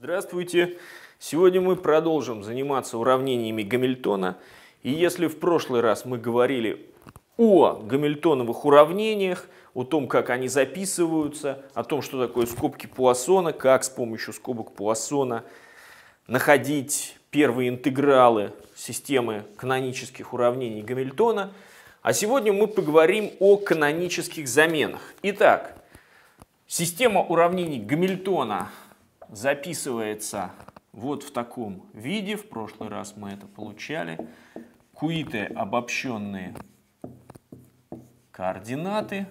Здравствуйте! Сегодня мы продолжим заниматься уравнениями Гамильтона. И если в прошлый раз мы говорили о гамильтоновых уравнениях, о том, как они записываются, о том, что такое скобки Пуассона, как с помощью скобок Пуассона находить первые интегралы системы канонических уравнений Гамильтона, а сегодня мы поговорим о канонических заменах. Итак, система уравнений Гамильтона записывается вот в таком виде. В прошлый раз мы это получали. Q(t) обобщенные координаты,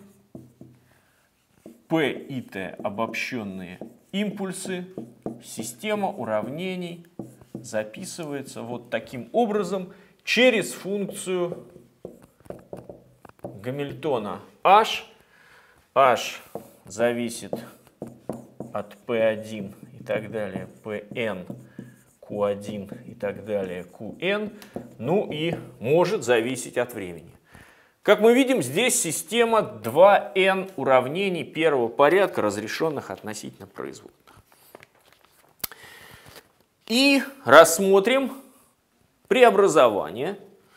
P(t) обобщенные импульсы. Система уравнений записывается вот таким образом через функцию Гамильтона h. H зависит от P1 и так далее, Pn, Q1 и так далее, Qn, ну и может зависеть от времени. Как мы видим, здесь система 2n уравнений первого порядка, разрешенных относительно производных. И рассмотрим преобразование,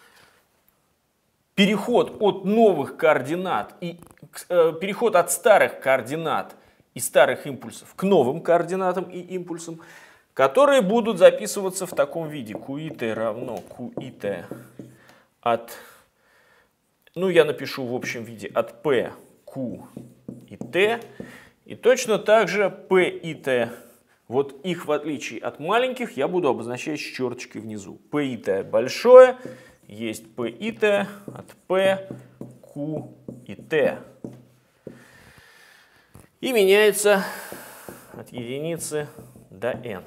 переход от новых координат и переход от старых координат и старых импульсов к новым координатам и импульсам, которые будут записываться в таком виде. Q(t) равно Q(t) от, ну я напишу в общем виде, от P, Q и T. И точно так же P и T, вот их в отличие от маленьких, я буду обозначать с черточкой внизу. P и T большое, есть P и T от P, Q и T. И меняется от единицы до n.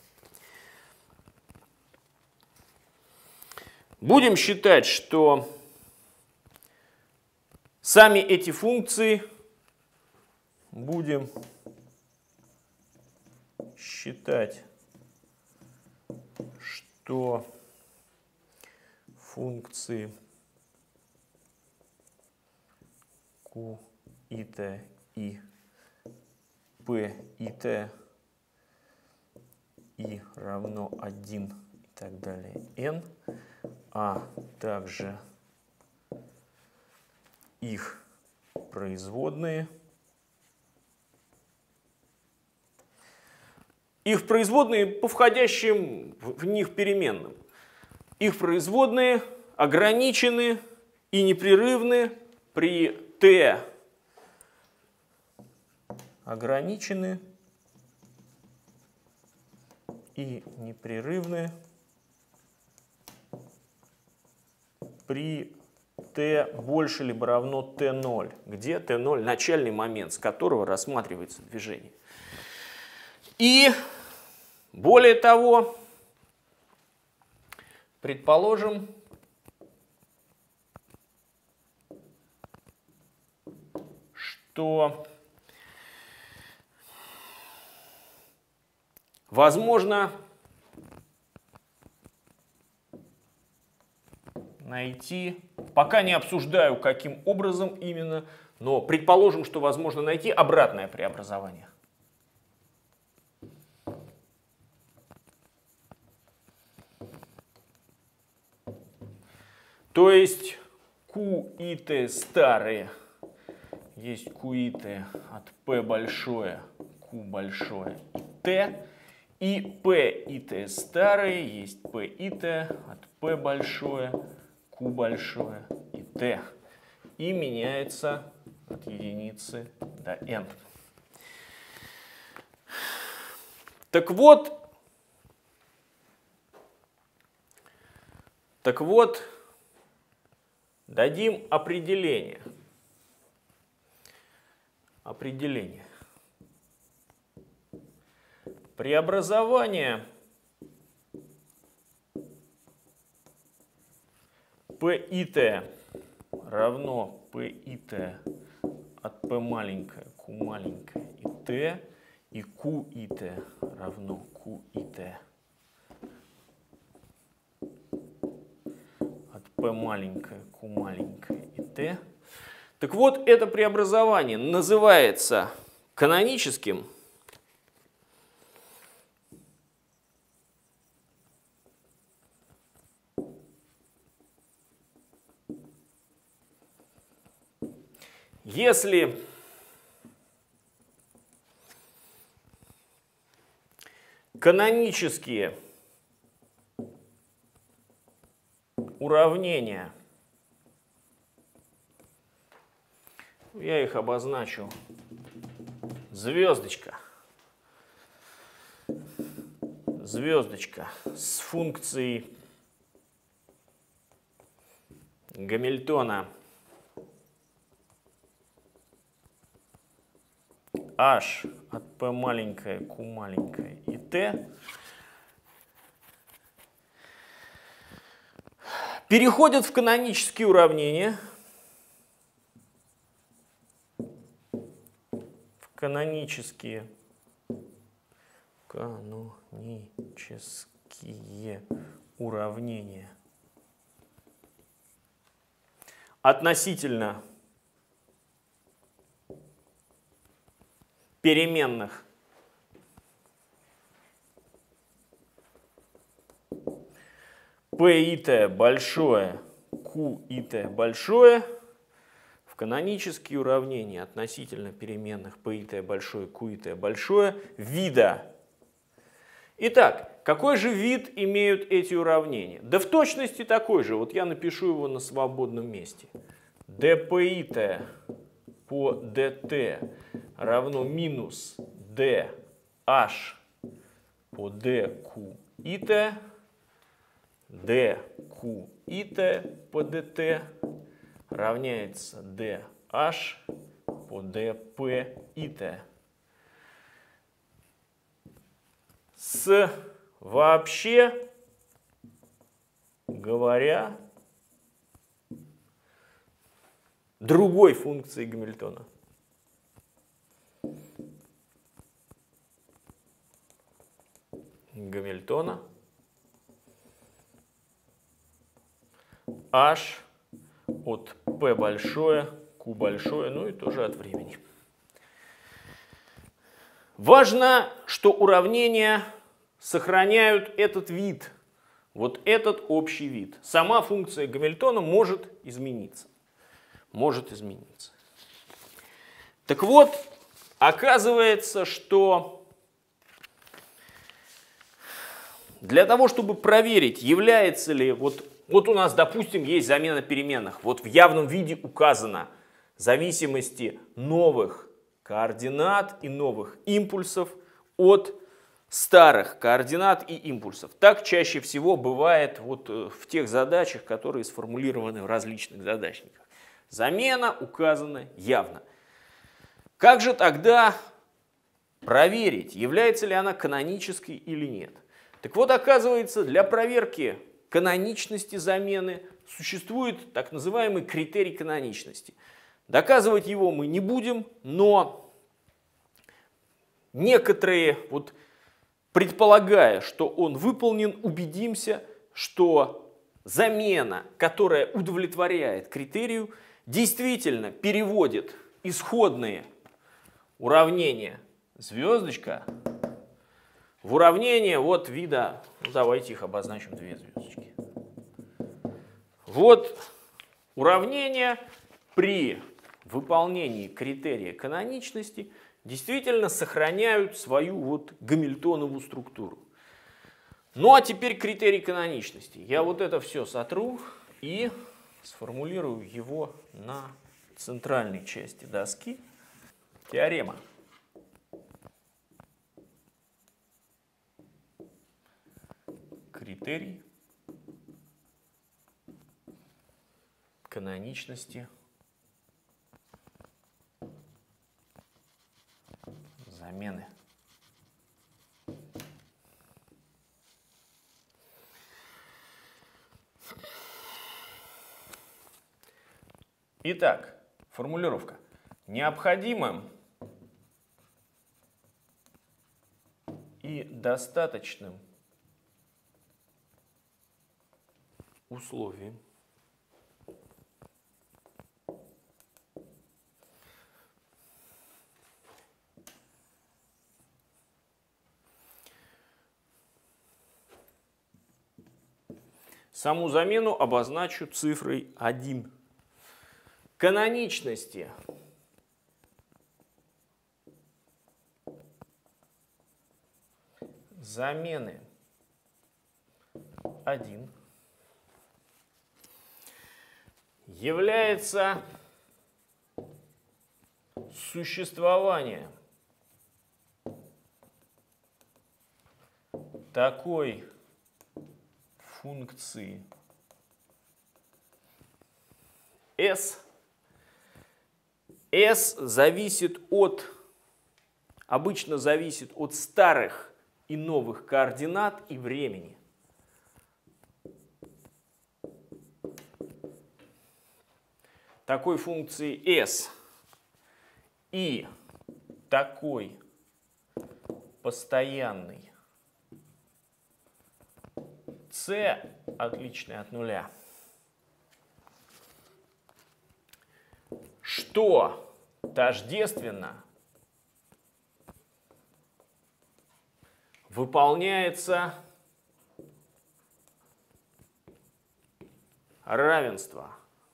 Будем считать, что сами эти функции будем считать, что функции Q и T и P и T и равно 1 и так далее n, а также их производные. Их производные по входящим в них переменным. Их производные ограничены и непрерывны при t ограничены и непрерывны при t больше либо равно t0, где t0 начальный момент, с которого рассматривается движение. И более того, предположим, что возможно найти, пока не обсуждаю, каким образом именно, но предположим, что возможно найти обратное преобразование. То есть Q и T старые есть Q и T от P большое, Q большое и T. И P и T старые есть P и T от P большое, Q большое и T. И меняется от единицы до n. Так вот, дадим определение. Преобразование P и T равно P и T от P маленькое, Q маленькое и T, и Q и T равно Q и T от P маленькое, Q маленькое и T. Так вот, это преобразование называется каноническим Если канонические уравнения, я их обозначу звездочка, с функцией Гамильтона h от p маленькое, q маленькое и t переходят в канонические уравнения, уравнения относительно переменных p и t большое, q и t большое, в канонические уравнения относительно переменных p и t большое, q и t большое вида. Итак, какой же вид имеют эти уравнения? Да в точности такой же. Вот я напишу его на свободном месте. dpi по dt равно минус dh по dqit, dqit по dt равняется dh по dpit. С вообще говоря другой функции Гамильтона. h от p большое, q большое, ну и тоже от времени. Важно, что уравнения сохраняют этот вид, вот этот общий вид. Сама функция Гамильтона может измениться. Так вот, оказывается, что для того, чтобы проверить, является ли, вот у нас, допустим, есть замена переменных, вот в явном виде указано зависимости новых координат и новых импульсов от старых координат и импульсов. Так чаще всего бывает вот в тех задачах, которые сформулированы в различных задачниках. Замена указана явно. Как же тогда проверить, является ли она канонической или нет? Так вот, оказывается, для проверки каноничности замены существует так называемый критерий каноничности. Доказывать его мы не будем, но некоторые, вот, предполагая, что он выполнен, убедимся, что замена, которая удовлетворяет критерию, действительно переводит исходные уравнения звездочка в уравнение вот вида, ну, давайте их обозначим две звездочки. Вот уравнение при выполнении критерия каноничности действительно сохраняют свою вот гамильтонову структуру. Ну а теперь критерий каноничности. Я вот это все сотру и сформулирую его на центральной части доски. Теорема. Критерий каноничности замены. Итак, формулировка. Необходимым и достаточным условием саму замену обозначу цифрой 1. Каноничности замены 1 является существование такой функции S. S обычно зависит от старых и новых координат и времени. Такой функции S и такой постоянный C, отличный от нуля, что тождественно выполняется равенство.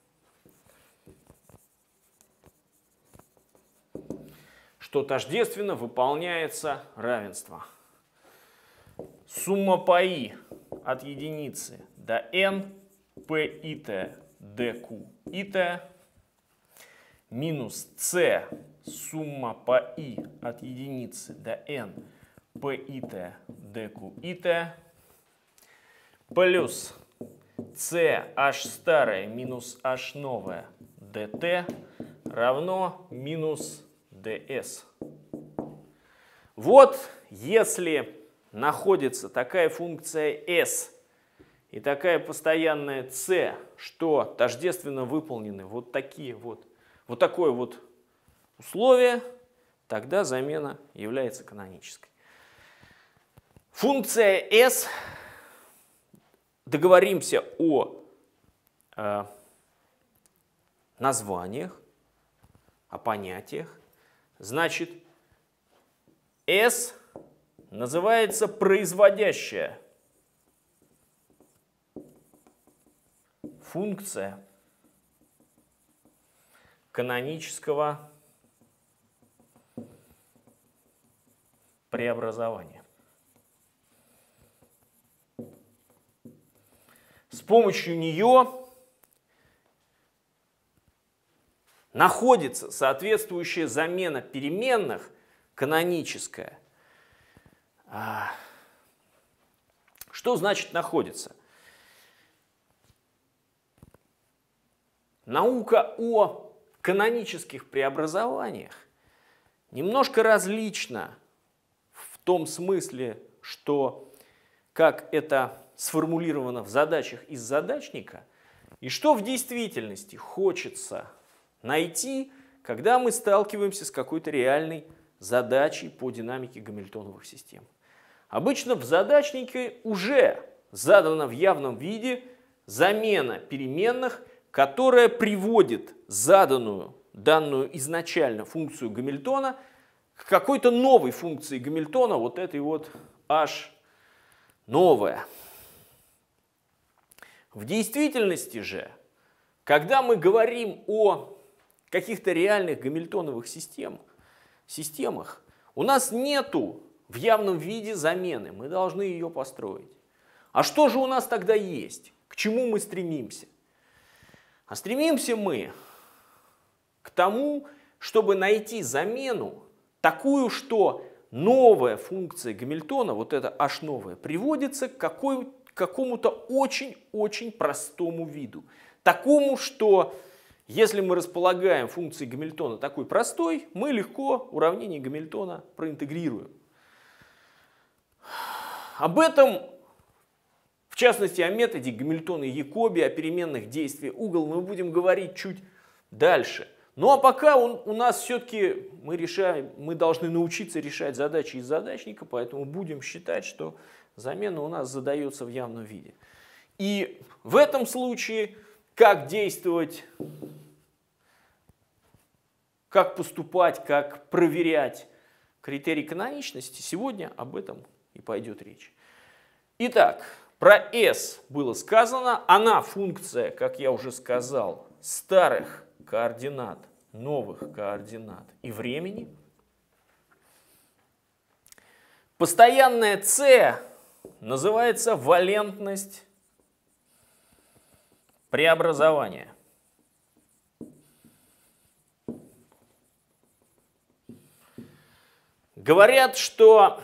Что тождественно выполняется равенство. Сумма по i от единицы до n p it dq it минус c сумма по i от единицы до n p it dq it плюс c h старое минус h новое dt равно минус ds. Вот если находится такая функция s и такая постоянная c, что тождественно выполнены вот такое вот условие, тогда замена является канонической. Функция s, договоримся о названиях, о понятиях. Значит, S называется производящая функция канонического преобразования. С помощью нее находится соответствующая замена переменных каноническая. Что значит находится? Наука о канонических преобразованиях немножко различна в том смысле, что как это сформулировано в задачах из задачника, и что в действительности хочется найти, когда мы сталкиваемся с какой-то реальной задачей по динамике гамильтоновых систем. Обычно в задачнике уже задана в явном виде замена переменных, которая приводит данную изначально функцию Гамильтона к какой-то новой функции Гамильтона, вот этой вот h новая. В действительности же, когда мы говорим о каких-то реальных гамильтоновых системах, у нас нету в явном виде замены, мы должны ее построить. А что же у нас тогда есть? К чему мы стремимся? А стремимся мы к тому, чтобы найти замену такую, что новая функция Гамильтона, вот эта h новая, приводится к какому-то очень-очень простому виду. Такому, что если мы располагаем функцией Гамильтона такой простой, мы легко уравнение Гамильтона проинтегрируем. Об этом, в частности, о методе Гамильтона и Якоби, о переменных действий угол мы будем говорить чуть дальше. Ну а пока у нас все-таки мы должны научиться решать задачи из задачника, поэтому будем считать, что замена у нас задается в явном виде. И в этом случае как действовать, как поступать, как проверять критерий каноничности, сегодня об этом и пойдет речь. Итак, про S было сказано, она функция, как я уже сказал, старых координат, новых координат и времени. Постоянная c называется валентность преобразования. Говорят, что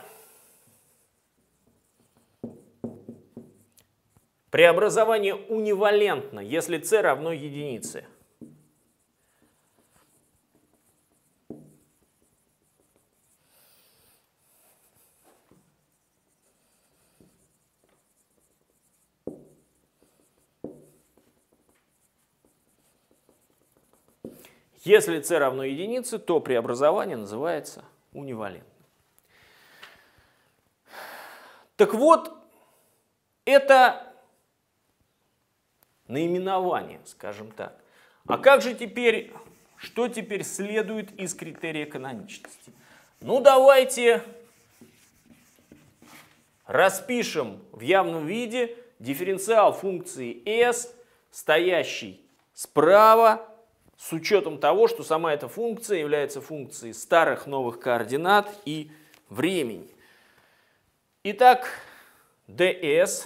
преобразование унивалентно, если c равно единице. Если c равно единице, то преобразование называется унивалентным. Так вот, это наименование, скажем так. А как же теперь, что теперь следует из критерия каноничности? Ну, давайте распишем в явном виде дифференциал функции s, стоящий справа, с учетом того, что сама эта функция является функцией старых новых координат и времени. Итак, ds,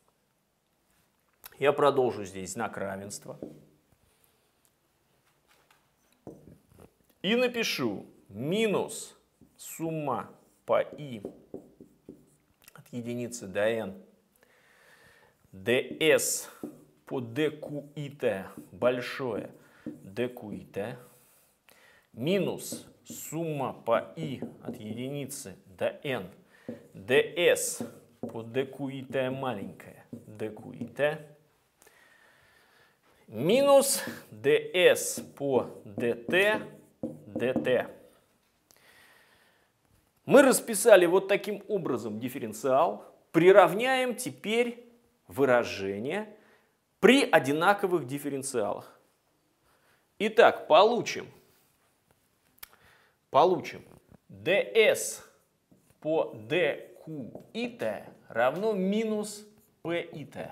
я продолжу здесь знак равенства, и напишу минус сумма по i от единицы до n ds по dqit большое dqit минус сумма по i от единицы до n ds по dqit маленькое dqit минус ds по dt dt. Мы расписали вот таким образом дифференциал, приравняем теперь выражение при одинаковых дифференциалах. Итак, получим ds по dqit равно минус pit.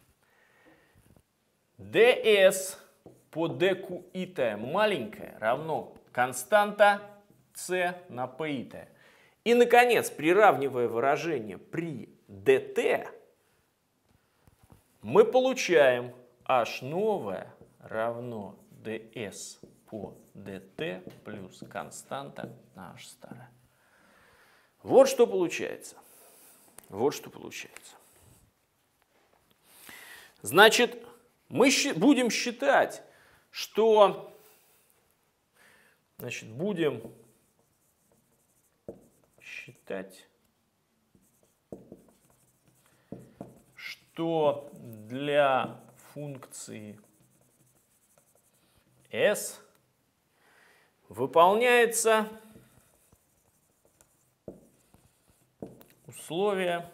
ds по dqit маленькое равно константа c на pit. И, наконец, приравнивая выражение при dt, мы получаем h новое равно ds по dt плюс константа на h старое. Вот что получается. Вот что получается. Значит, мы будем считать, что... Значит, будем считать, что для функции s выполняется условие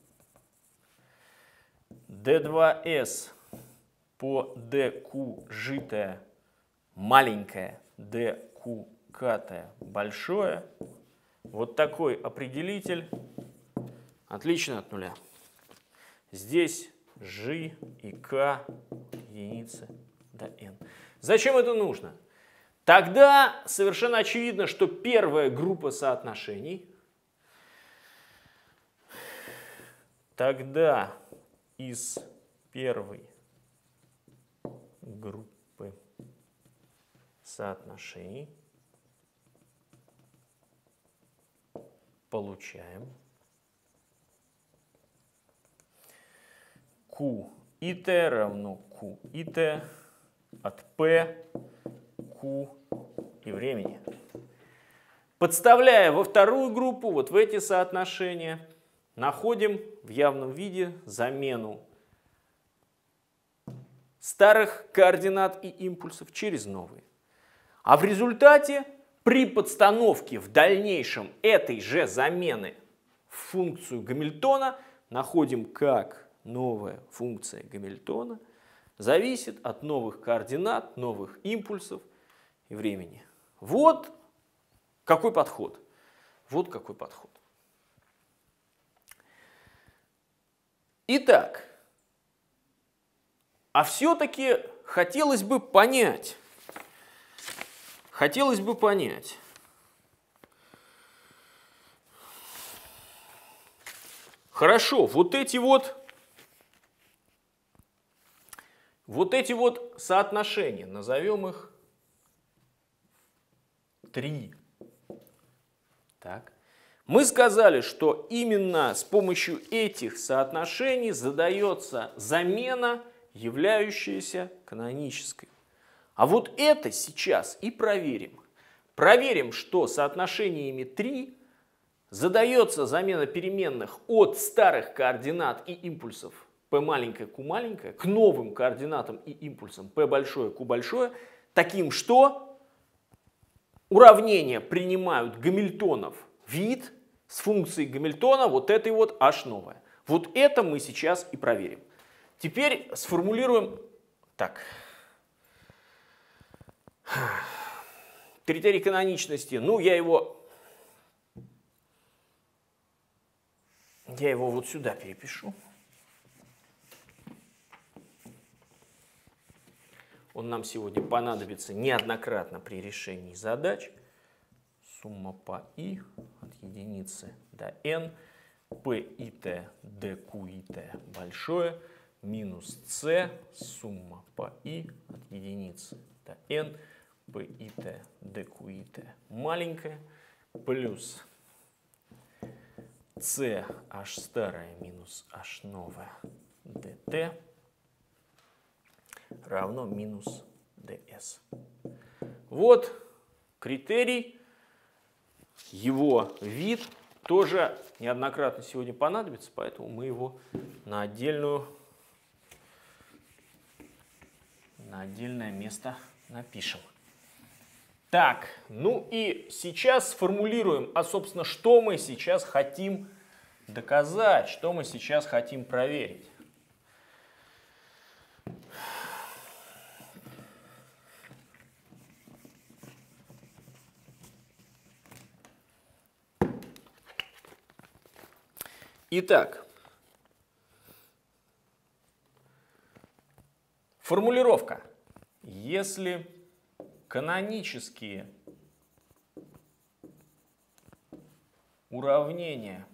d2s по dq житое маленькое dq катое большое. Вот такой определитель отлично от нуля. Здесь g и k единицы до n. Зачем это нужно? Тогда совершенно очевидно, что первая группа соотношений, тогда из первой группы соотношений получаем QIT равно QIT от P, Q и времени. Подставляя во вторую группу, вот в эти соотношения, находим в явном виде замену старых координат и импульсов через новые. А в результате при подстановке в дальнейшем этой же замены в функцию Гамильтона находим, как новая функция Гамильтона зависит от новых координат, новых импульсов и времени. Вот какой подход. Вот какой подход. Итак, а все-таки хотелось бы понять, Хорошо, вот эти вот соотношения, назовем их 3. Так. Мы сказали, что именно с помощью этих соотношений задается замена, являющаяся канонической. А вот это сейчас и проверим. Проверим, что соотношениями 3 задается замена переменных от старых координат и импульсов p маленькое, q маленькое к новым координатам и импульсам p большое, q большое, таким, что уравнения принимают Гамильтонов вид с функцией Гамильтона вот этой вот h новая. Вот это мы сейчас и проверим. Теперь сформулируем так. Критерий каноничности, ну я его вот сюда перепишу. Он нам сегодня понадобится неоднократно при решении задач. Сумма по i от единицы до n, p и t, dq и t большое, минус c, сумма по i от единицы до n, p и t, dq и t маленькое, плюс c h старое минус h новое dt равно минус ds. Вот критерий, его вид тоже неоднократно сегодня понадобится, поэтому мы его на отдельное место напишем. Так, ну и сейчас сформулируем, собственно, что мы сейчас хотим доказать, что мы сейчас хотим проверить. Итак, формулировка. Если канонические уравнения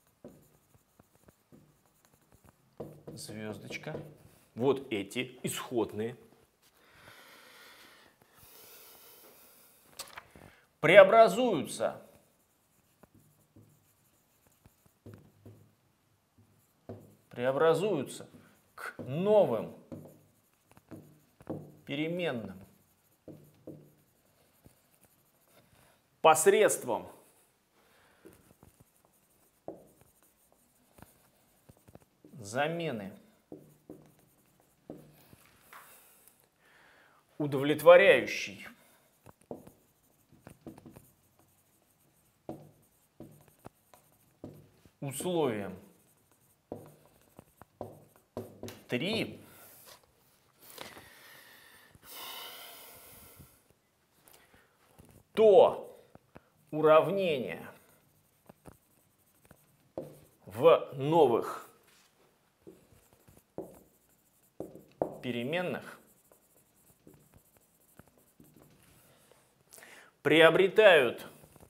звездочка, вот эти исходные, преобразуются к новым переменным посредством замены удовлетворяющей условиям 3, то уравнение в новых переменных приобретают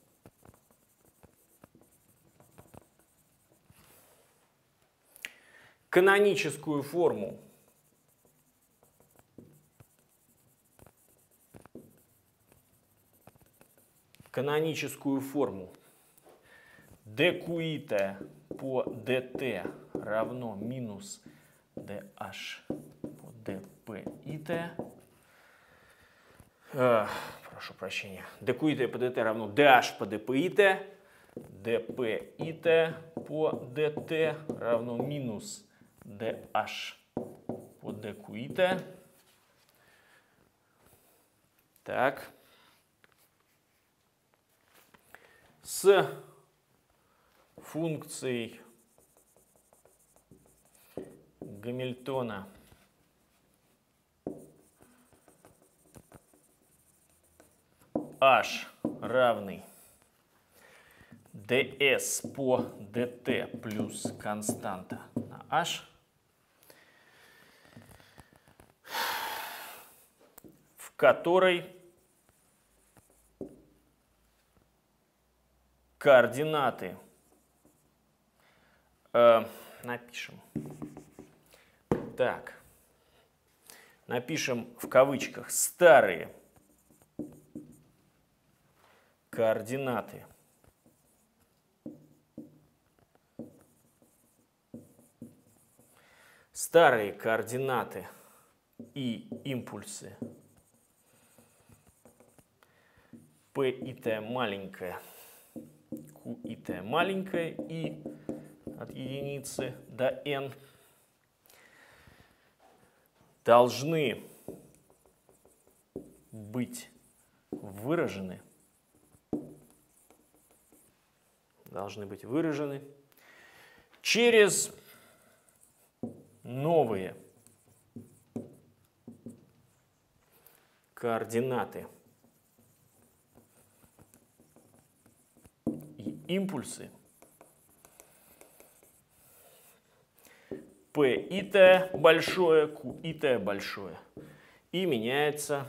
каноническую форму dq по dt равно минус dh по dp и t. Прошу прощения. dq по dt равно dh по dp и t. dp и t по dt равно минус dh по dq и t. Так. С функцией Гамильтона h равный ds по dt плюс константа на h, в которой координаты напишем. Так. Напишем в кавычках старые координаты и импульсы P и T маленькое, Q и T маленькое и от единицы до n должны быть выражены через новые координаты и импульсы P и T большое, Q и T большое. И меняется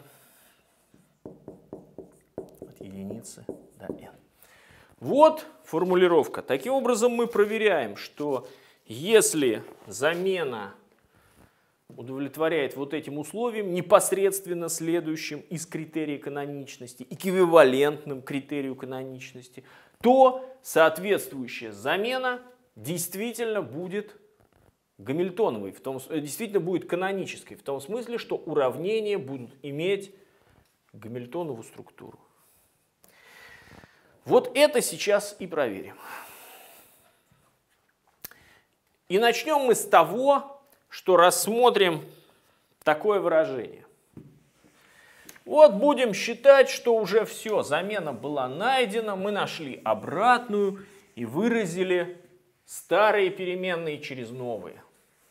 от единицы до n. Вот формулировка. Таким образом мы проверяем, что если замена удовлетворяет вот этим условиям, непосредственно следующим из критерия каноничности, эквивалентным критерию каноничности, то соответствующая замена действительно будет гамильтоновой, действительно будет канонической, в том смысле, что уравнения будут иметь гамильтонову структуру. Вот это сейчас и проверим. И начнем мы с того, что рассмотрим такое выражение. Вот будем считать, что уже все, замена была найдена, мы нашли обратную и выразили старые переменные через новые.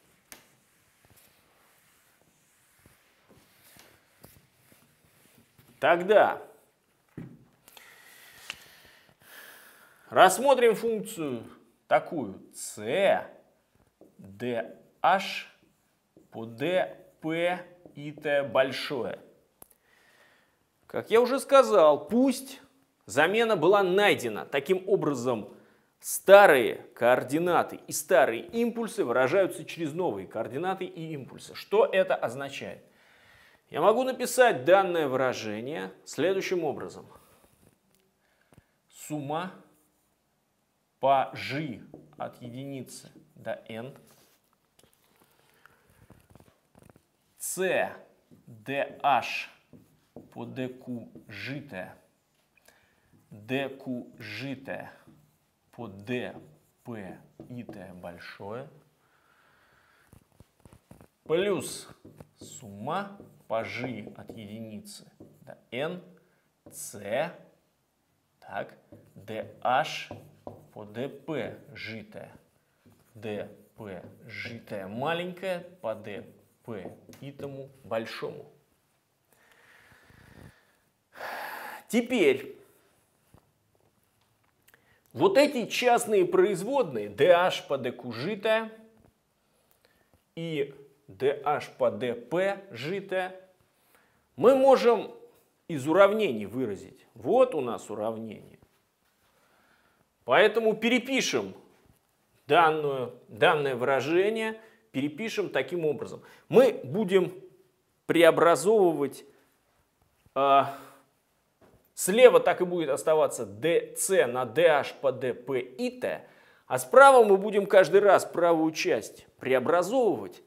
Тогда рассмотрим функцию такую c dh по dp и t большое. Как я уже сказал, пусть замена была найдена. Таким образом, старые координаты и старые импульсы выражаются через новые координаты и импульсы. Что это означает? Я могу написать данное выражение следующим образом. Сумма по g от единицы до n c dh по dq житое dq житое по dp и t большое плюс сумма по g от единицы до n c так, dh по dp житое dp житое маленькое по dp и тому большому. Теперь вот эти частные производные dh по dq житое и dh по dp житое мы можем из уравнений выразить. Вот у нас уравнение. Поэтому перепишем данное выражение, перепишем таким образом. Мы будем преобразовывать, слева так и будет оставаться dc на dh по dp и t, а справа мы будем каждый раз правую часть преобразовывать.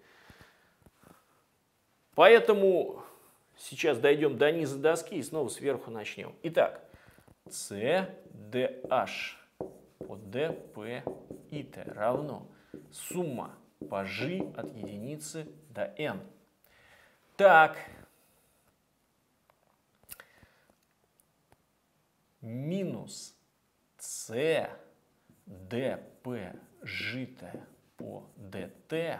Поэтому сейчас дойдем до низа доски и снова сверху начнем. Итак, c dh по dp и t равно сумма по g от единицы до n. Так, минус c dp житое по dt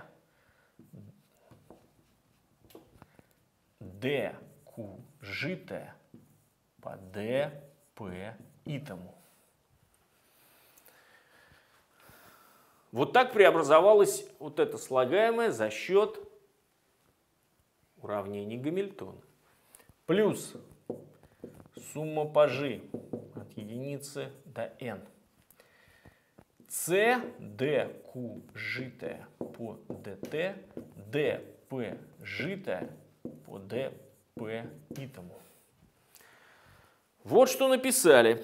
dq житое по dp и тому. Вот так преобразовалось вот это слагаемое за счет уравнений Гамильтона. Плюс сумма по g от единицы до n. С ДQ житое по ДТ, ДП житое по ДП итому. Вот что написали.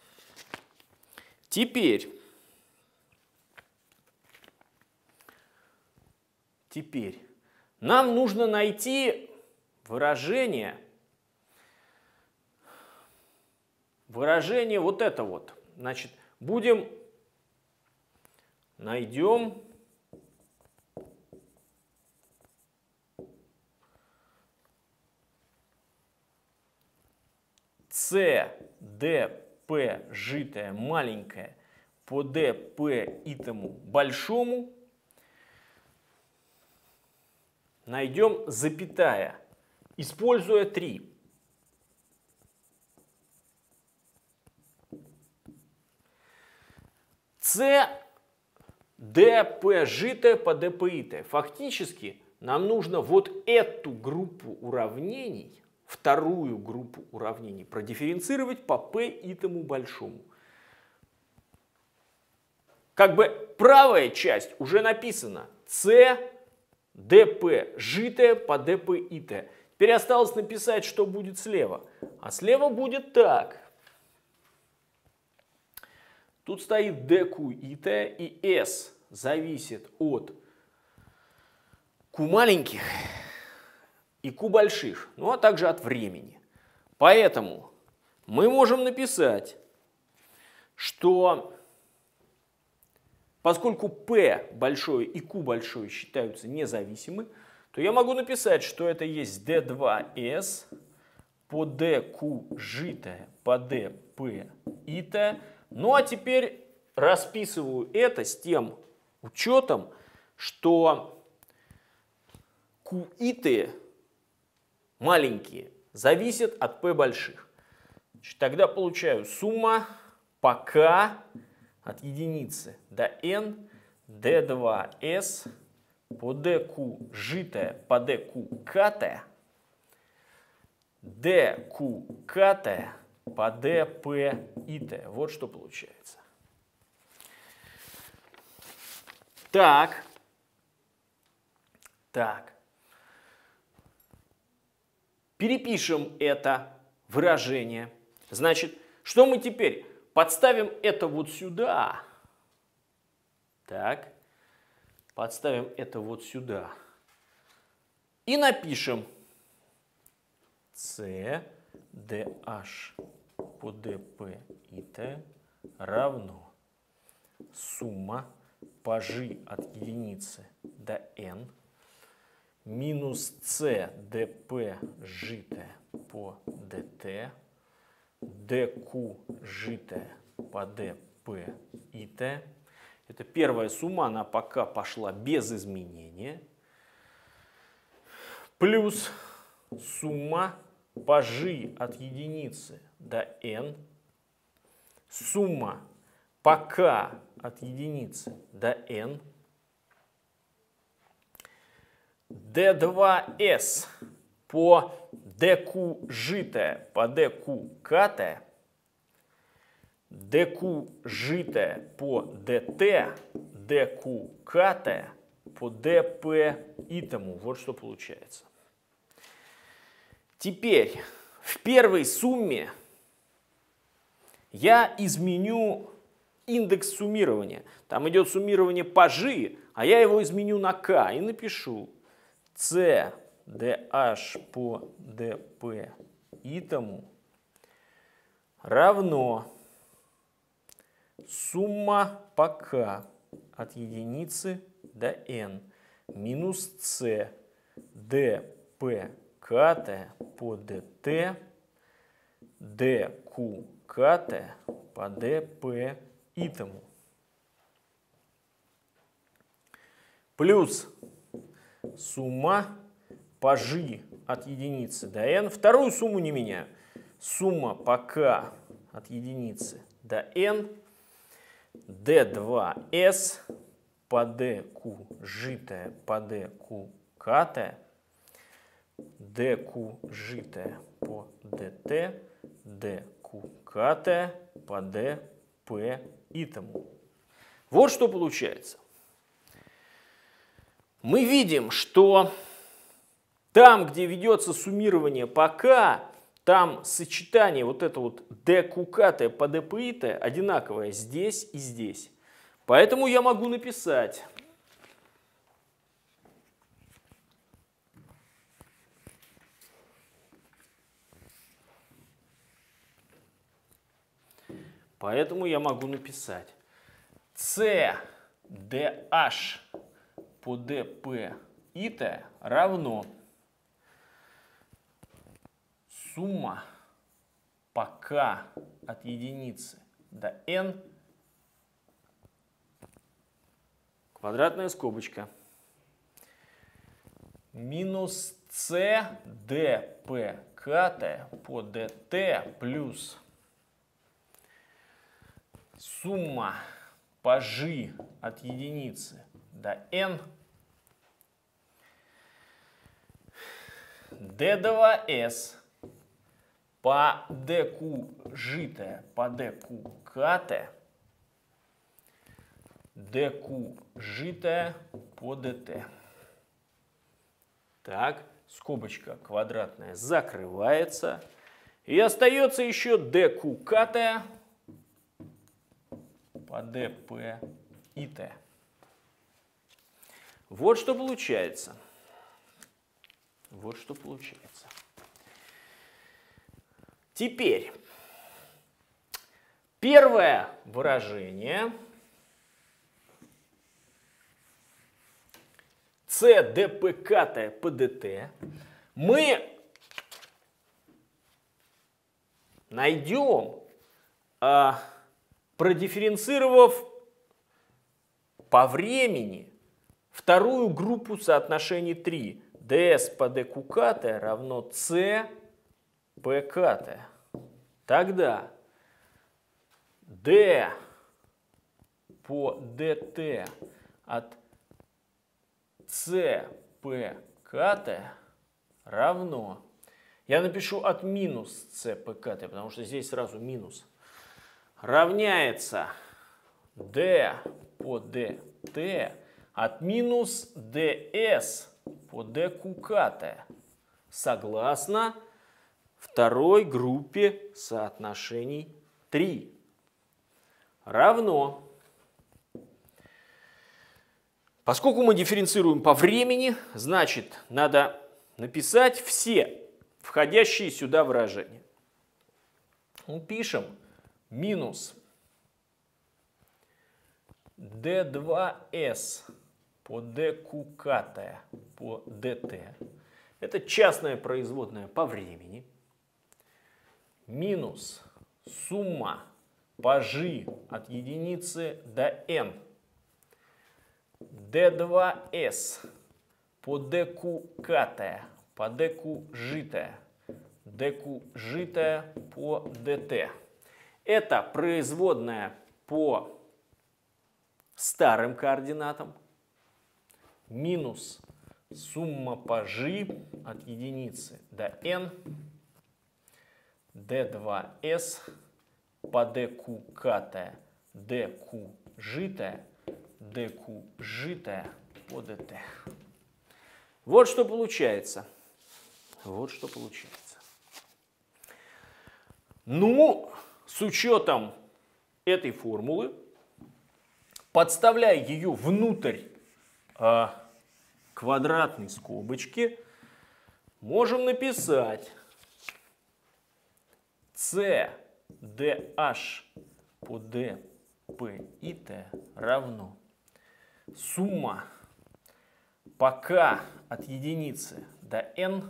Теперь нам нужно найти выражение вот это вот. Значит, найдем С ДП житое маленькое по ДП итому большому. Найдем запятая, используя 3. С ДП житое по ДП итое. Фактически нам нужно вот эту группу уравнений, вторую группу уравнений, продифференцировать по P итому большому. Как бы правая часть уже написана. С ДП житое по ДП итое. Теперь осталось написать, что будет слева. А слева будет так. Тут стоит ДQ итое, и S зависит от Q маленьких и Q больших, ну а также от времени. Поэтому мы можем написать, что поскольку P большое и Q большое считаются независимы, то я могу написать, что это есть D2S по DQ житое по DP итое. Ну а теперь расписываю это с тем учетом, что Q итые маленькие зависят от P больших. Значит, тогда получаю сумма по K от единицы до n D2S по DQ житое по DQ катое, DQ катое по DP итое. Вот что получается. Так. Перепишем это выражение. Значит, что мы теперь? Подставим это вот сюда. Так. Подставим это вот сюда. И напишем C DH по DP итое равно сумма по G от единицы до n минус C DP житое по DT, DQ житое по DP итое. Это первая сумма, она пока пошла без изменения. Плюс сумма по G от единицы до n. Сумма по K от единицы до n. D2S по DQ житое по DQ катое. DQ житое по DT, DQ катое по DP итому. Вот что получается. Теперь в первой сумме я изменю индекс суммирования. Там идет суммирование по G, а я его изменю на K и напишу C DH по DP итому равно сумма по K от единицы до n минус C DP катое по DT, DQ катое по DP итому. Плюс сумма по G от единицы до n. Вторую сумму не меняю. Сумма по K от единицы до n. D2S по DQ житое по DQ катое. DQ житое по DT. DQ катое по DP итому. Вот что получается. Мы видим, что там, где ведется суммирование по k, там сочетание вот это вот dqk по dpi одинаковое здесь и здесь. Поэтому я могу написать c dh по dp it равно сумма по k от единицы до n, квадратная скобочка, минус c dp k по dt плюс сумма по g от единицы до n d2s по dq житое по dq катое, dq житое по dt. Так, скобочка квадратная закрывается. И остается еще dq катое по dp it. Вот что получается. Вот что получается. Теперь первое выражение c dp по dt мы найдем, продифференцировав по времени вторую группу соотношений 3. ds по dq равно c pk. Тогда d по dt от c pk равно, я напишу от минус c pk, потому что здесь сразу минус, равняется d по dt от минус ds по dq согласно второй группе соотношений 3 равно. Поскольку мы дифференцируем по времени, значит, надо написать все входящие сюда выражения. Ну, пишем минус d2s по dq по dt. Это частная производная по времени. Минус сумма по g от единицы до n. d2s по dq по dq житое. dq житое по dt. Это производная по старым координатам. Минус сумма по g от единицы до n. d2s по dq dq житое по dt. Вот что получается. Вот что получается. Ну, с учетом этой формулы, подставляя ее внутрь квадратной скобочки, можем написать c dh по dp it равно сумма по k от единицы до n,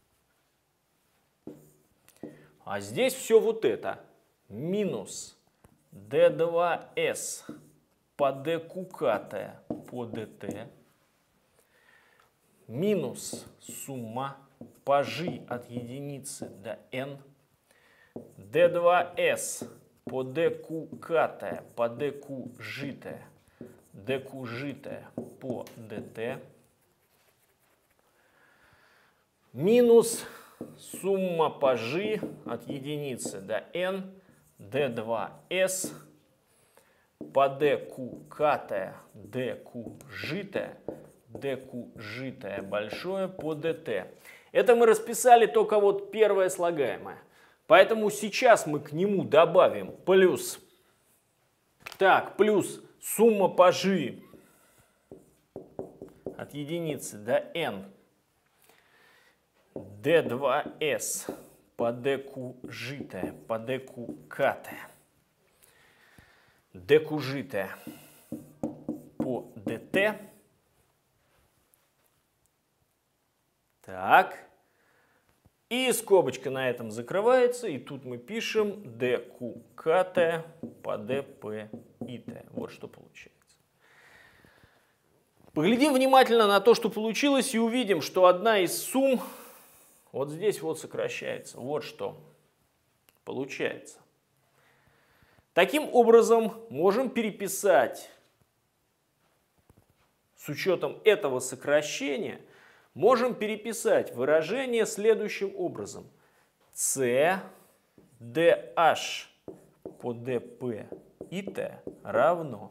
а здесь все вот это, минус d2s по dq по dt, минус сумма по g от единицы до n, d2s по dq по dq житое по dt, минус сумма по g от единицы до n, d2s по dq катое, dq житое большое по dt. Это мы расписали только вот первое слагаемое. Поэтому сейчас мы к нему добавим плюс. Так, плюс сумма по g от единицы до n d2s по dq житое по dq катое. dq житое по dt. Так. И скобочка на этом закрывается. И тут мы пишем dq катое по dp ит. Вот что получается. Поглядим внимательно на то, что получилось, и увидим, что одна из сумм вот здесь вот сокращается. Вот что получается. Таким образом, можем переписать с учетом этого сокращения, можем переписать выражение следующим образом. c dh по dp ит равно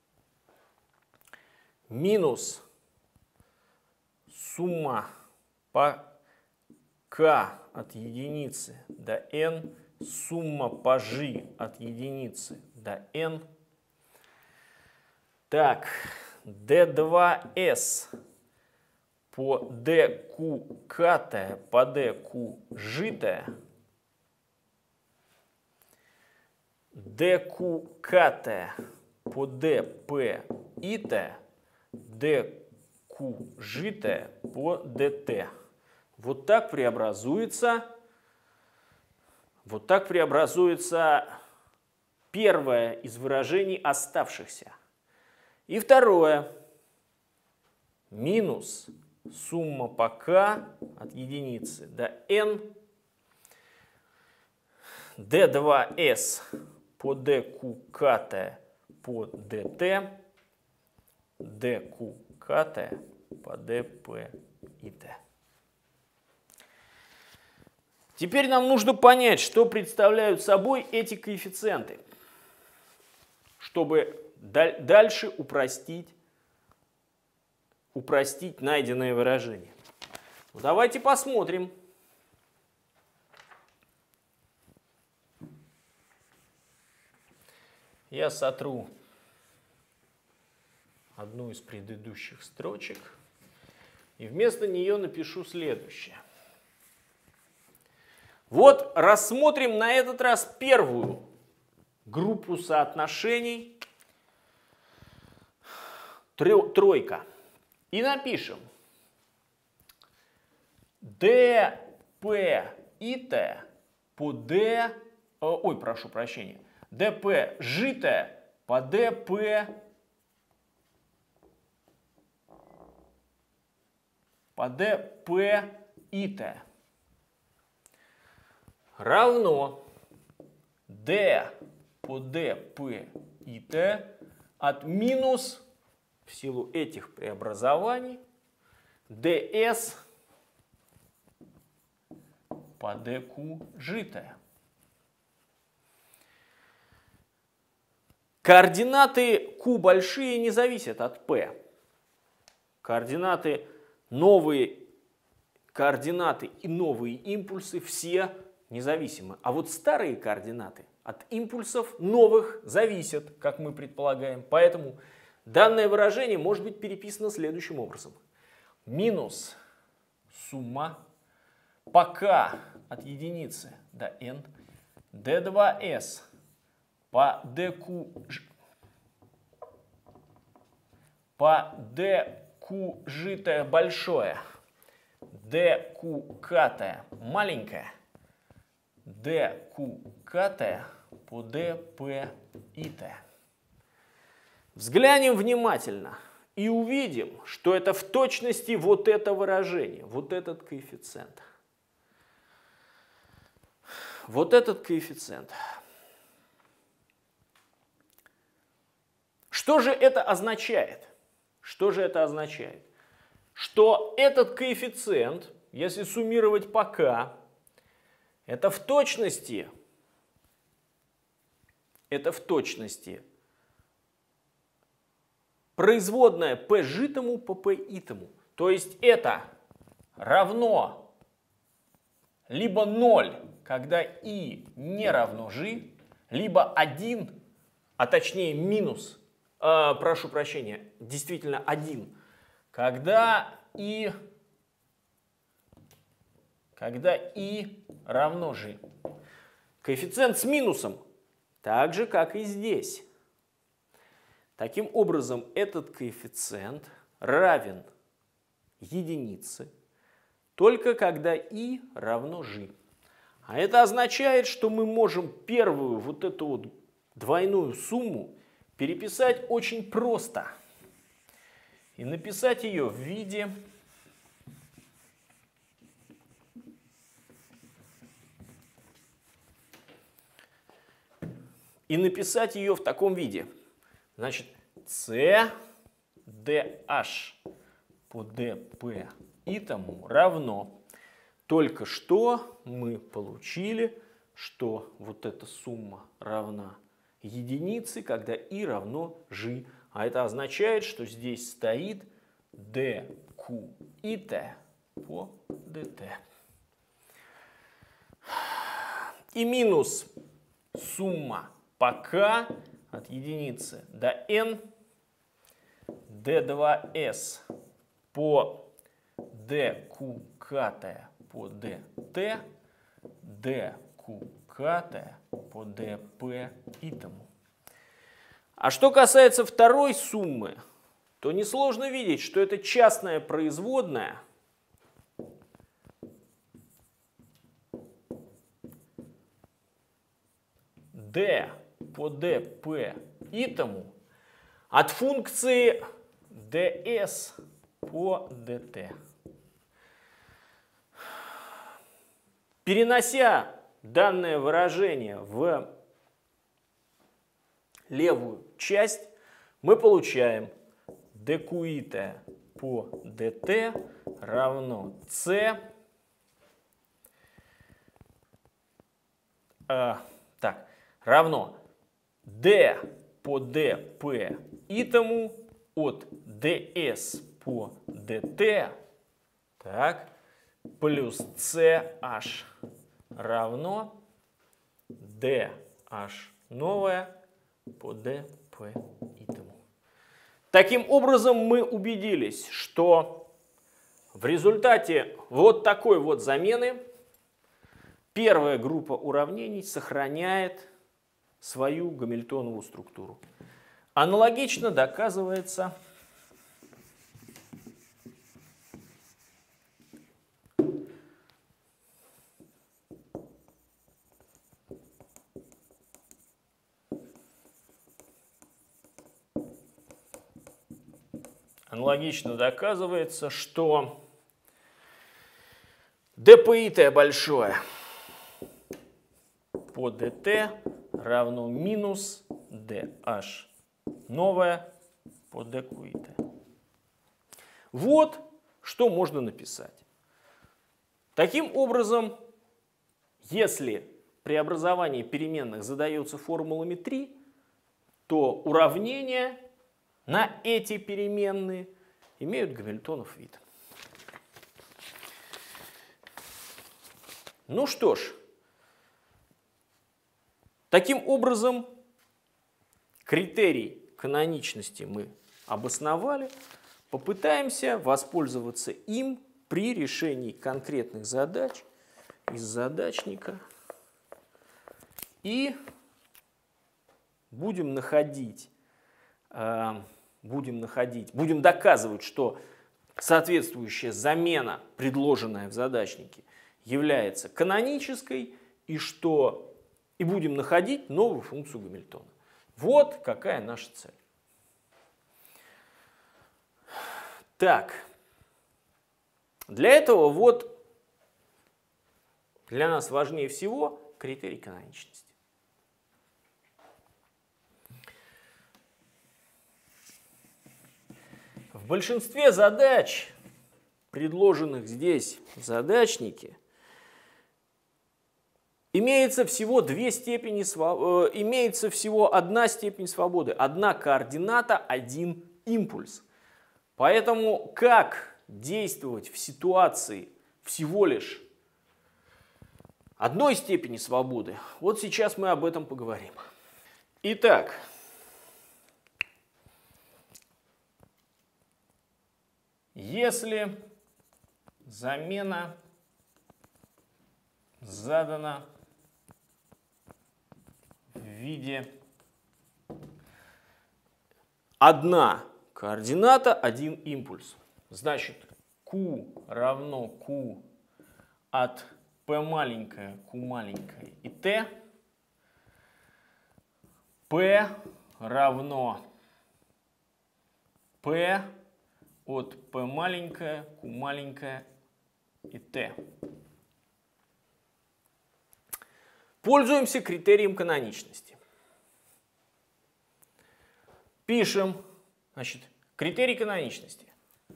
минус сумма по k от единицы до n, сумма по g от единицы до n. Так, d2s по dq катое по dq житое, dq катое по dp ит, dq житое по dt. Вот так преобразуется первое из выражений оставшихся. И второе. Минус сумма по k от единицы до n d2s по dq катое по dt, dq катое по dp ит. Теперь нам нужно понять, что представляют собой эти коэффициенты, чтобы дальше упростить найденное выражение. Давайте посмотрим. Я сотру одну из предыдущих строчек и вместо нее напишу следующее. Вот рассмотрим на этот раз первую группу соотношений тройка. И напишем dp ит по dp житое по dp ит равно d по dp ит от минус, в силу этих преобразований, ds по dq житое. Координаты q большие не зависят от p. Координаты и новые импульсы все независимы. А вот старые координаты от импульсов новых зависят, как мы предполагаем. Поэтому данное выражение может быть переписано следующим образом. Минус сумма по k от единицы до n d2s по dq житое большое, dq катое маленькое, dq катое по dp ит. Взглянем внимательно и увидим, что это в точности вот это выражение, вот этот коэффициент. Вот этот коэффициент. Что же это означает? Что же это означает? Что этот коэффициент, если суммировать по k, это в точности производная p житому по p итому. То есть это равно либо 0, когда и не равно g, либо 1, а точнее минус, прошу прощения, действительно 1, когда и равно g. Коэффициент с минусом, так же, как и здесь. Таким образом, этот коэффициент равен единице, только когда и равно g. А это означает, что мы можем первую вот эту вот двойную сумму переписать очень просто. И написать ее в виде в таком виде. Значит, c dh по dp итому равно. Только что мы получили, что вот эта сумма равна единице, когда и равно g. А это означает, что здесь стоит dqit по dt. И минус сумма по k от единицы до n d2s по dqk по dt, dqk по dp итому. А что касается второй суммы, то несложно видеть, что это частная производная d по dp итому от функции ds по dt. Перенося данное выражение в левую часть, мы получаем dqit по dt равно c равно d по dp итому от ds по dt, так, плюс ch равно dh новое по dp итому. Таким образом, мы убедились, что в результате вот такой вот замены первая группа уравнений сохраняет свою гамильтонову структуру. Аналогично доказывается что dpi большое по dt равно минус dh новое по dqit. Вот что можно написать. Таким образом, если преобразование переменных задается формулами 3, то уравнения на эти переменные имеют гамильтонов вид. Ну что ж, таким образом критерий каноничности мы обосновали. Попытаемся воспользоваться им при решении конкретных задач из задачника и будем доказывать, что соответствующая замена, предложенная в задачнике, является канонической, и будем находить новую функцию Гамильтона. Вот какая наша цель. Так, для этого вот для нас важнее всего критерий каноничности. В большинстве задач, предложенных здесь в задачнике, имеется всего одна степень свободы, одна координата, один импульс. Поэтому как действовать в ситуации всего лишь одной степени свободы? Вот сейчас мы об этом поговорим. Итак, если замена задана в виде одна координата, один импульс, значит Q равно Q от P маленькое, Q маленькое и T, P равно P от P маленькое, Q маленькое и T. Пользуемся критерием каноничности. Пишем, значит, критерий каноничности.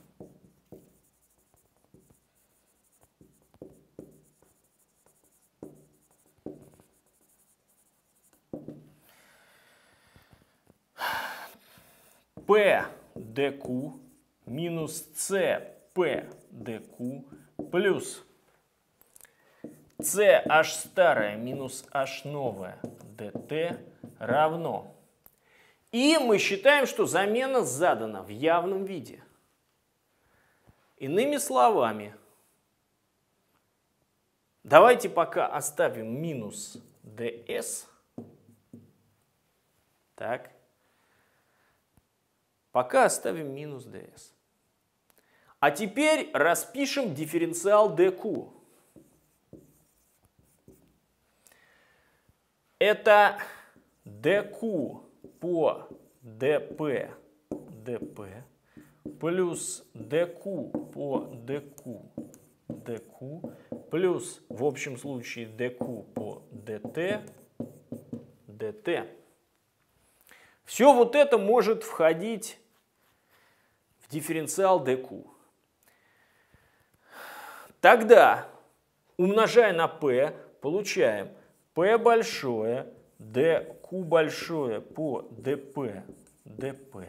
P dq минус C P dq плюс CH старое минус H новое dt равно. И мы считаем, что замена задана в явном виде. Иными словами, давайте пока оставим минус ds. Так. Пока оставим минус ds. А теперь распишем дифференциал dq. Это dq по dp dp плюс dq по dq dq плюс в общем случае dq по dt dt. Все вот это может входить в дифференциал dq. Тогда, умножая на p, получаем p большое dq большое по dp dp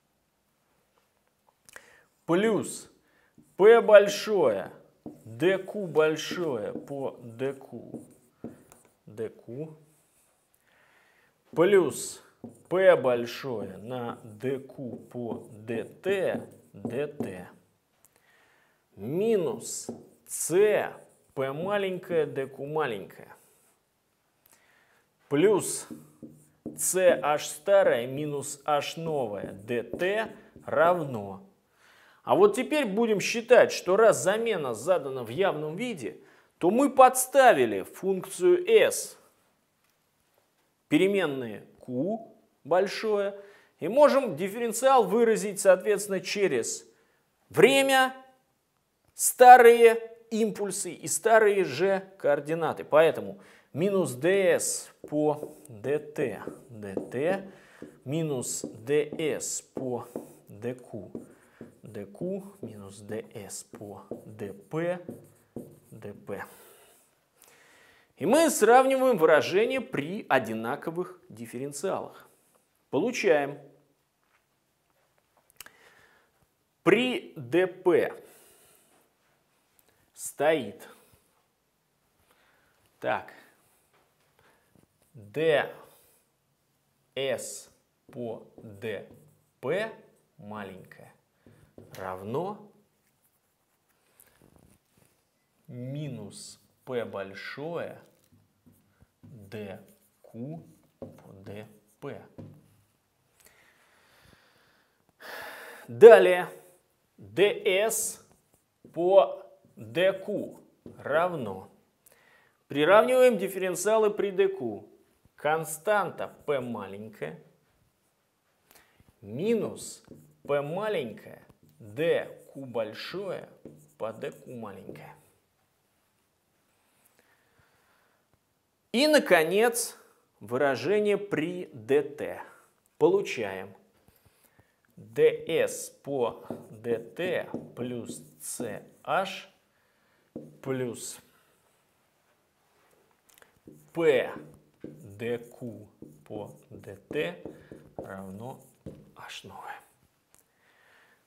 плюс p большое dq большое по dq dq плюс p большое на dq по dt dt минус c p маленькое dq маленькое плюс CH старое минус H новое dt равно. А вот теперь будем считать, что раз замена задана в явном виде, то мы подставили функцию s переменные q большое и можем дифференциал выразить, соответственно, через время, старые импульсы и старые же координаты. Поэтому минус ds по dt dt минус ds по dq dq минус ds по dp dp. И мы сравниваем выражения при одинаковых дифференциалах. Получаем при dp стоит так. ds по dp маленькое равно минус p большое dq по dp. Далее ds по dq равно. Приравниваем дифференциалы при dq. Константа p маленькая минус p маленькая dq большое по dq маленькое. И, наконец, выражение при dt. Получаем ds по dt плюс ch плюс p dq по dt равно h новое.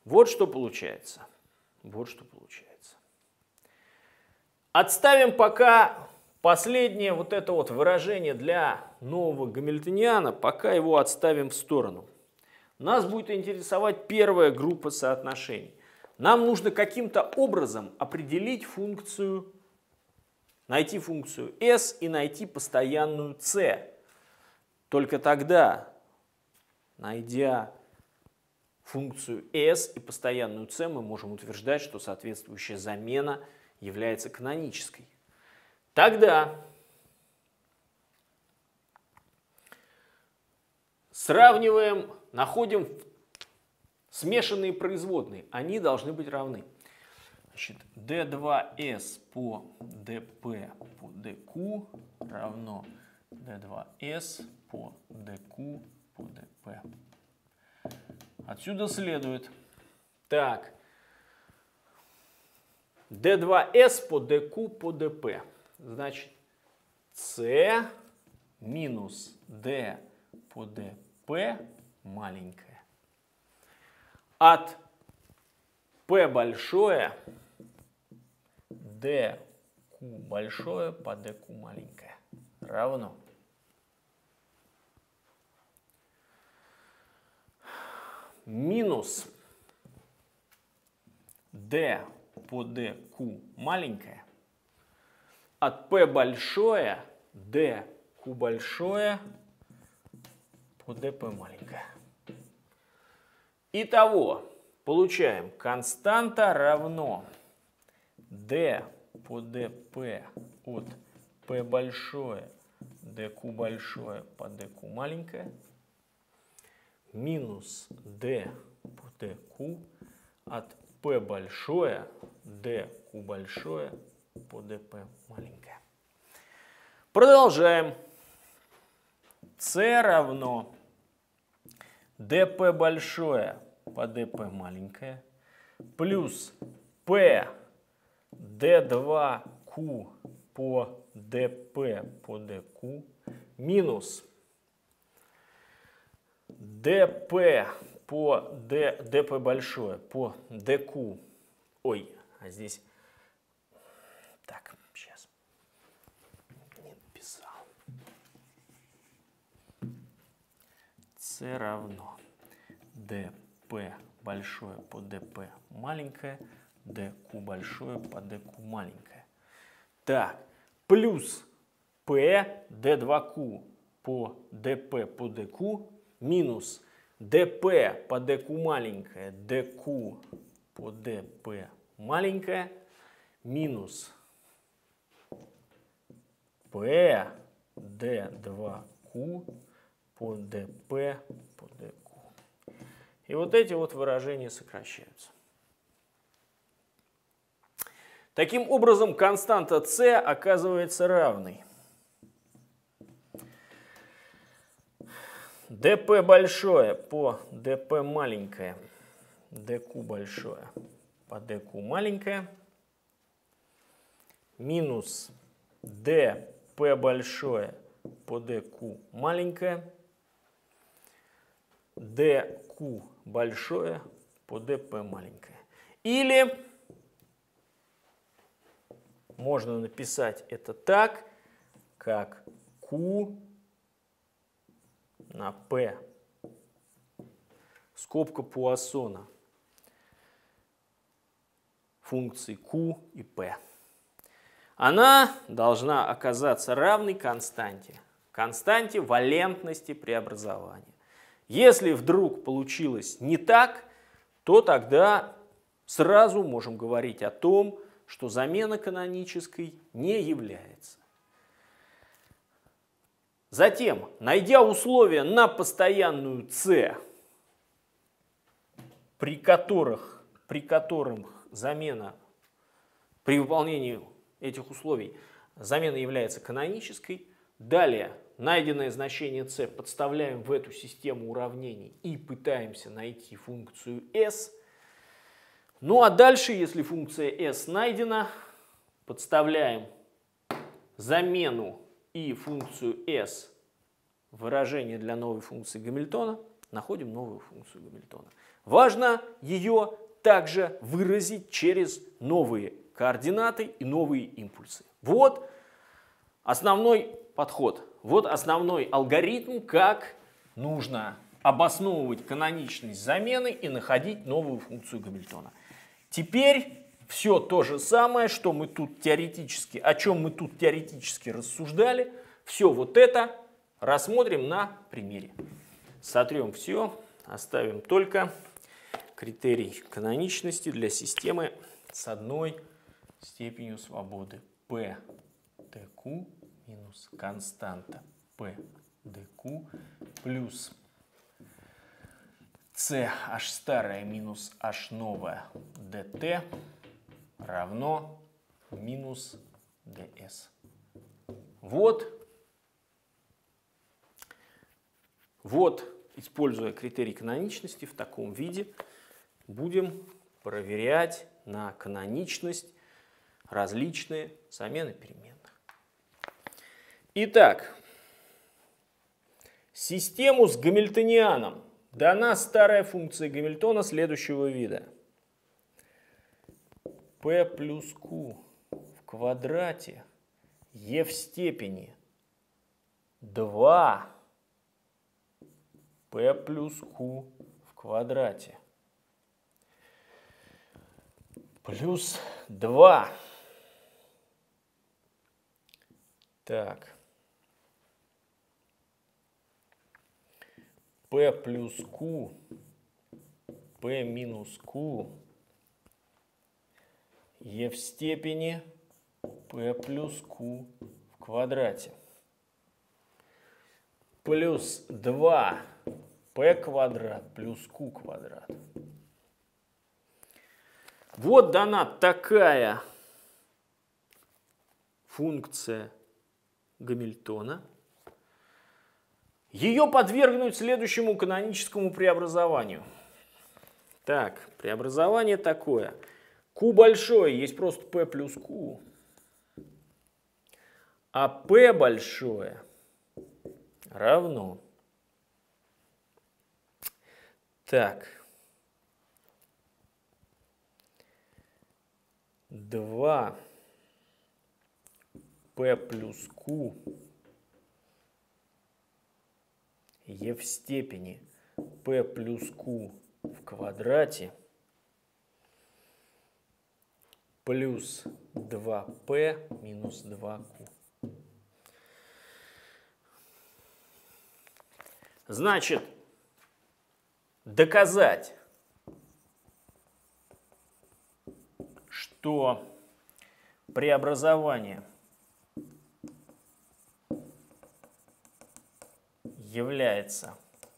Вот что получается. Вот что получается. Отставим пока последнее вот это вот выражение для нового гамильтониана, пока его отставим в сторону. Нас будет интересовать первая группа соотношений. Нам нужно каким-то образом определить функцию, найти функцию s и найти постоянную c. Только тогда, найдя функцию s и постоянную c, мы можем утверждать, что соответствующая замена является канонической. Тогда сравниваем, находим смешанные производные. Они должны быть равны. Значит, d2s по dp по dq равно d2s по dq по dp. Отсюда следует, так, d2s по dq по dp. Значит, c минус d по dp маленькое от p большое dq большое по dq маленькое равно минус d по dq маленькое от p большое dq большое по dp маленькое. Итого получаем константа равно d по dp от p большое dq большое по dq маленькое минус d по dq от p большое dq большое по dp маленькое. Продолжаем. c равно dp большое по dp маленькое плюс p d2q по dp по dq минус dp по dp большое по dq. Ой, а здесь... Так, сейчас. Не написал. c равно dp большое по dp маленькое, dq большое по dq маленькое. Так, плюс p d2q по dp по dq минус dp по dq маленькое, dq по dp маленькое минус p d2q по dp по dq. И вот эти вот выражения сокращаются. Таким образом, константа c оказывается равной dp большое по dp маленькое, dq большое по dq маленькое минус dp большое по dq маленькое, dq большое по dp маленькое. Или можно написать это так, как q на p, скобка Пуассона, функции q и p. Она должна оказаться равной константе валентности преобразования. Если вдруг получилось не так, то тогда сразу можем говорить о том, что замена канонической не является. Затем, найдя условия на постоянную c, при которых замена, при выполнении этих условий замена является канонической, далее найденное значение c подставляем в эту систему уравнений и пытаемся найти функцию s. Ну а дальше, если функция s найдена, подставляем замену и функцию s, выражение для новой функции Гамильтона, находим новую функцию Гамильтона. Важно ее также выразить через новые координаты и новые импульсы. Вот основной подход, вот основной алгоритм, как нужно обосновывать каноничность замены и находить новую функцию Гамильтона. Теперь все то же самое, что мы тут теоретически, о чем мы тут теоретически рассуждали, все вот это рассмотрим на примере. Сотрем все, оставим только критерий каноничности для системы с одной степенью свободы p dq минус константа p dq плюс ch старая минус h новая dt равно минус ds. Вот, используя критерий каноничности в таком виде, будем проверять на каноничность различные замены переменных. Итак, систему с гамильтонианом дана старая функция Гамильтона следующего вида. p плюс q в квадрате e в степени 2 p плюс q в квадрате плюс 2. Так. p плюс q, p минус q, e в степени p плюс q в квадрате плюс 2 p квадрат плюс q квадрат. Вот дана такая функция Гамильтона. Ее подвергнуть следующему каноническому преобразованию. Так, преобразование такое. Q большое есть просто p плюс q. А p большое равно. Так. 2 p плюс q e в степени p плюс q в квадрате плюс 2p минус 2q. Значит, доказать, что преобразование является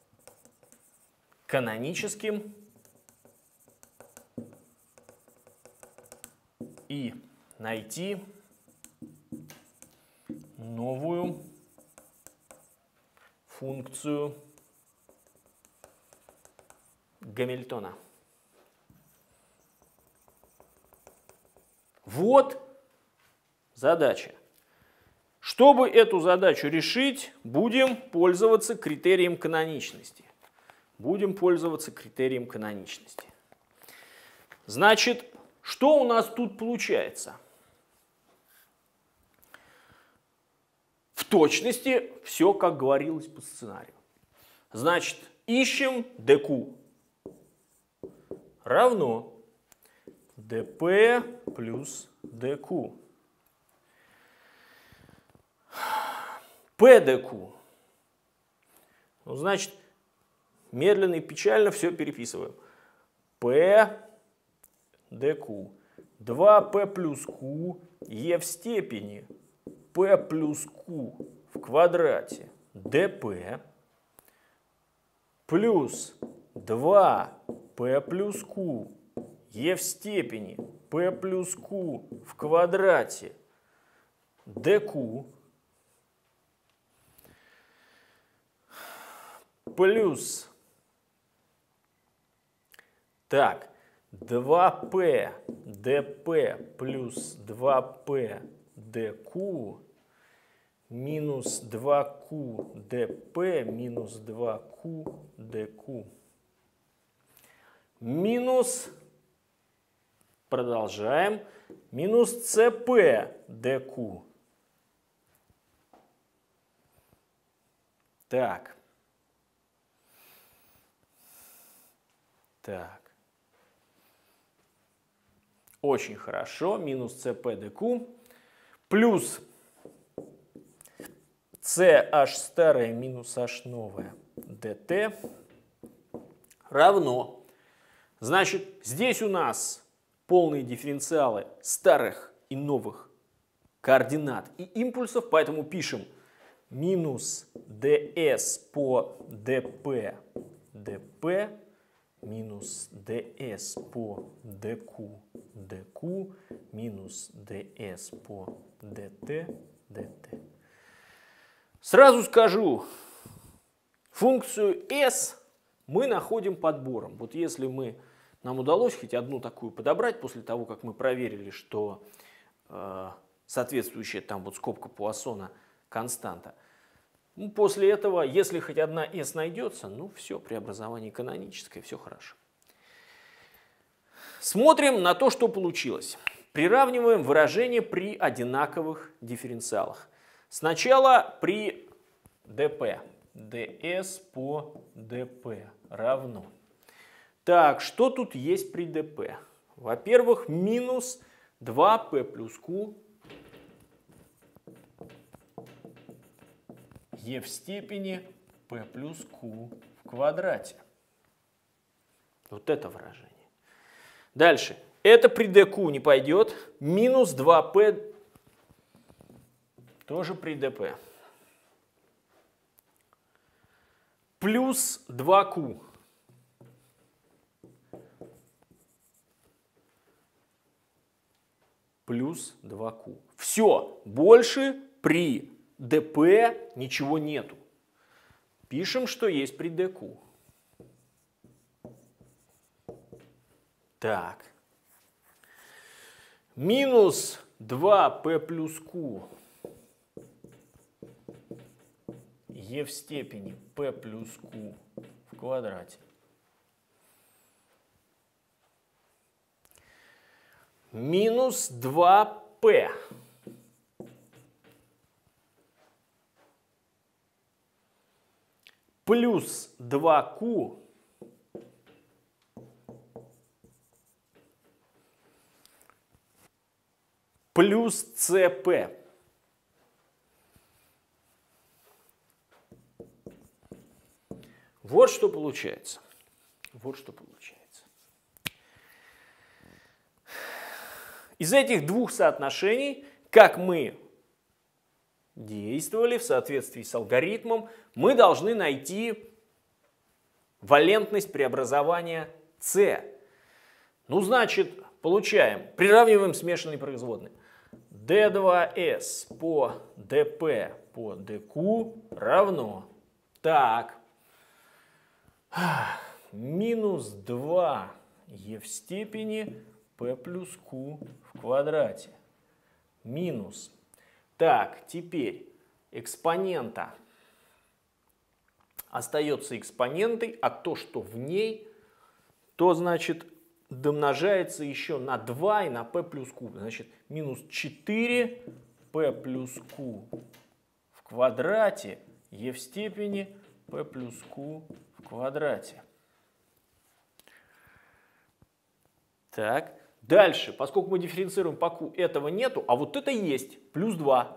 каноническим и найти новую функцию Гамильтона. Вот задача. Чтобы эту задачу решить, будем пользоваться критерием каноничности. Значит, что у нас тут получается? В точности все, как говорилось по сценарию. Значит, ищем dq равно dp плюс dq. p dq. Ну, значит, медленно и печально все переписываем. p dq. 2p плюс q e в степени p плюс q в квадрате dp плюс 2p плюс q e в степени p плюс q в квадрате dq плюс, так, 2p dp плюс 2p dq минус 2q dp минус 2q dq минус, продолжаем, минус cp dq. Так. Так. Очень хорошо. Минус cp dq плюс ch старое минус h новое dt равно. Значит, здесь у нас полные дифференциалы старых и новых координат и импульсов, поэтому пишем минус ds по dp dp минус ds по dq dq минус ds по dt dt. Сразу скажу, функцию s мы находим подбором. Вот если нам удалось хоть одну такую подобрать после того, как мы проверили, что соответствующая там вот скобка Пуассона константа. Ну, после этого, если хоть одна s найдется, ну все, преобразование каноническое, все хорошо. Смотрим на то, что получилось. Приравниваем выражения при одинаковых дифференциалах. Сначала при dp. ds по dp равно. Так, что тут есть при dp? Во-первых, минус 2p плюс q e в степени p плюс q в квадрате. Вот это выражение. Дальше. Это при dq не пойдет. Минус 2p тоже при dp. Плюс 2q. Плюс 2q. Все. Больше при dp ничего нету. Пишем, что есть при dq. Так. Минус 2p плюс q e в степени p плюс q в квадрате. Минус 2p. Плюс 2q плюс cp. Вот что получается. Вот что получается. Из этих двух соотношений, как мы действовали в соответствии с алгоритмом, мы должны найти валентность преобразования c. Ну, значит, получаем, приравниваем смешанные производные. d2s по dp по dq равно. Так. Минус 2 e в степени p плюс q в квадрате. Минус. Так, теперь экспонента остается экспонентой, а то, что в ней, то, значит, домножается еще на 2 и на p плюс q. Значит, минус 4 p плюс q в квадрате e в степени p плюс q в квадрате. Так, дальше, поскольку мы дифференцируем по q, этого нету, а вот это есть, плюс 2.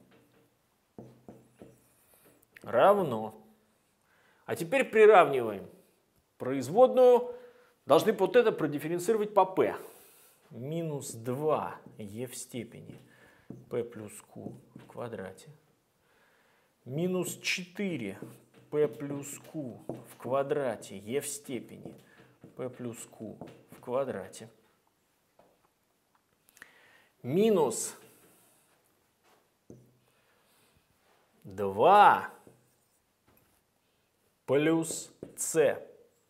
Равно. А теперь приравниваем производную. Должны вот это продифференцировать по p. Минус 2 e в степени p плюс q в квадрате. Минус 4 p плюс q в квадрате e в степени p плюс q в квадрате. Минус 2 плюс c.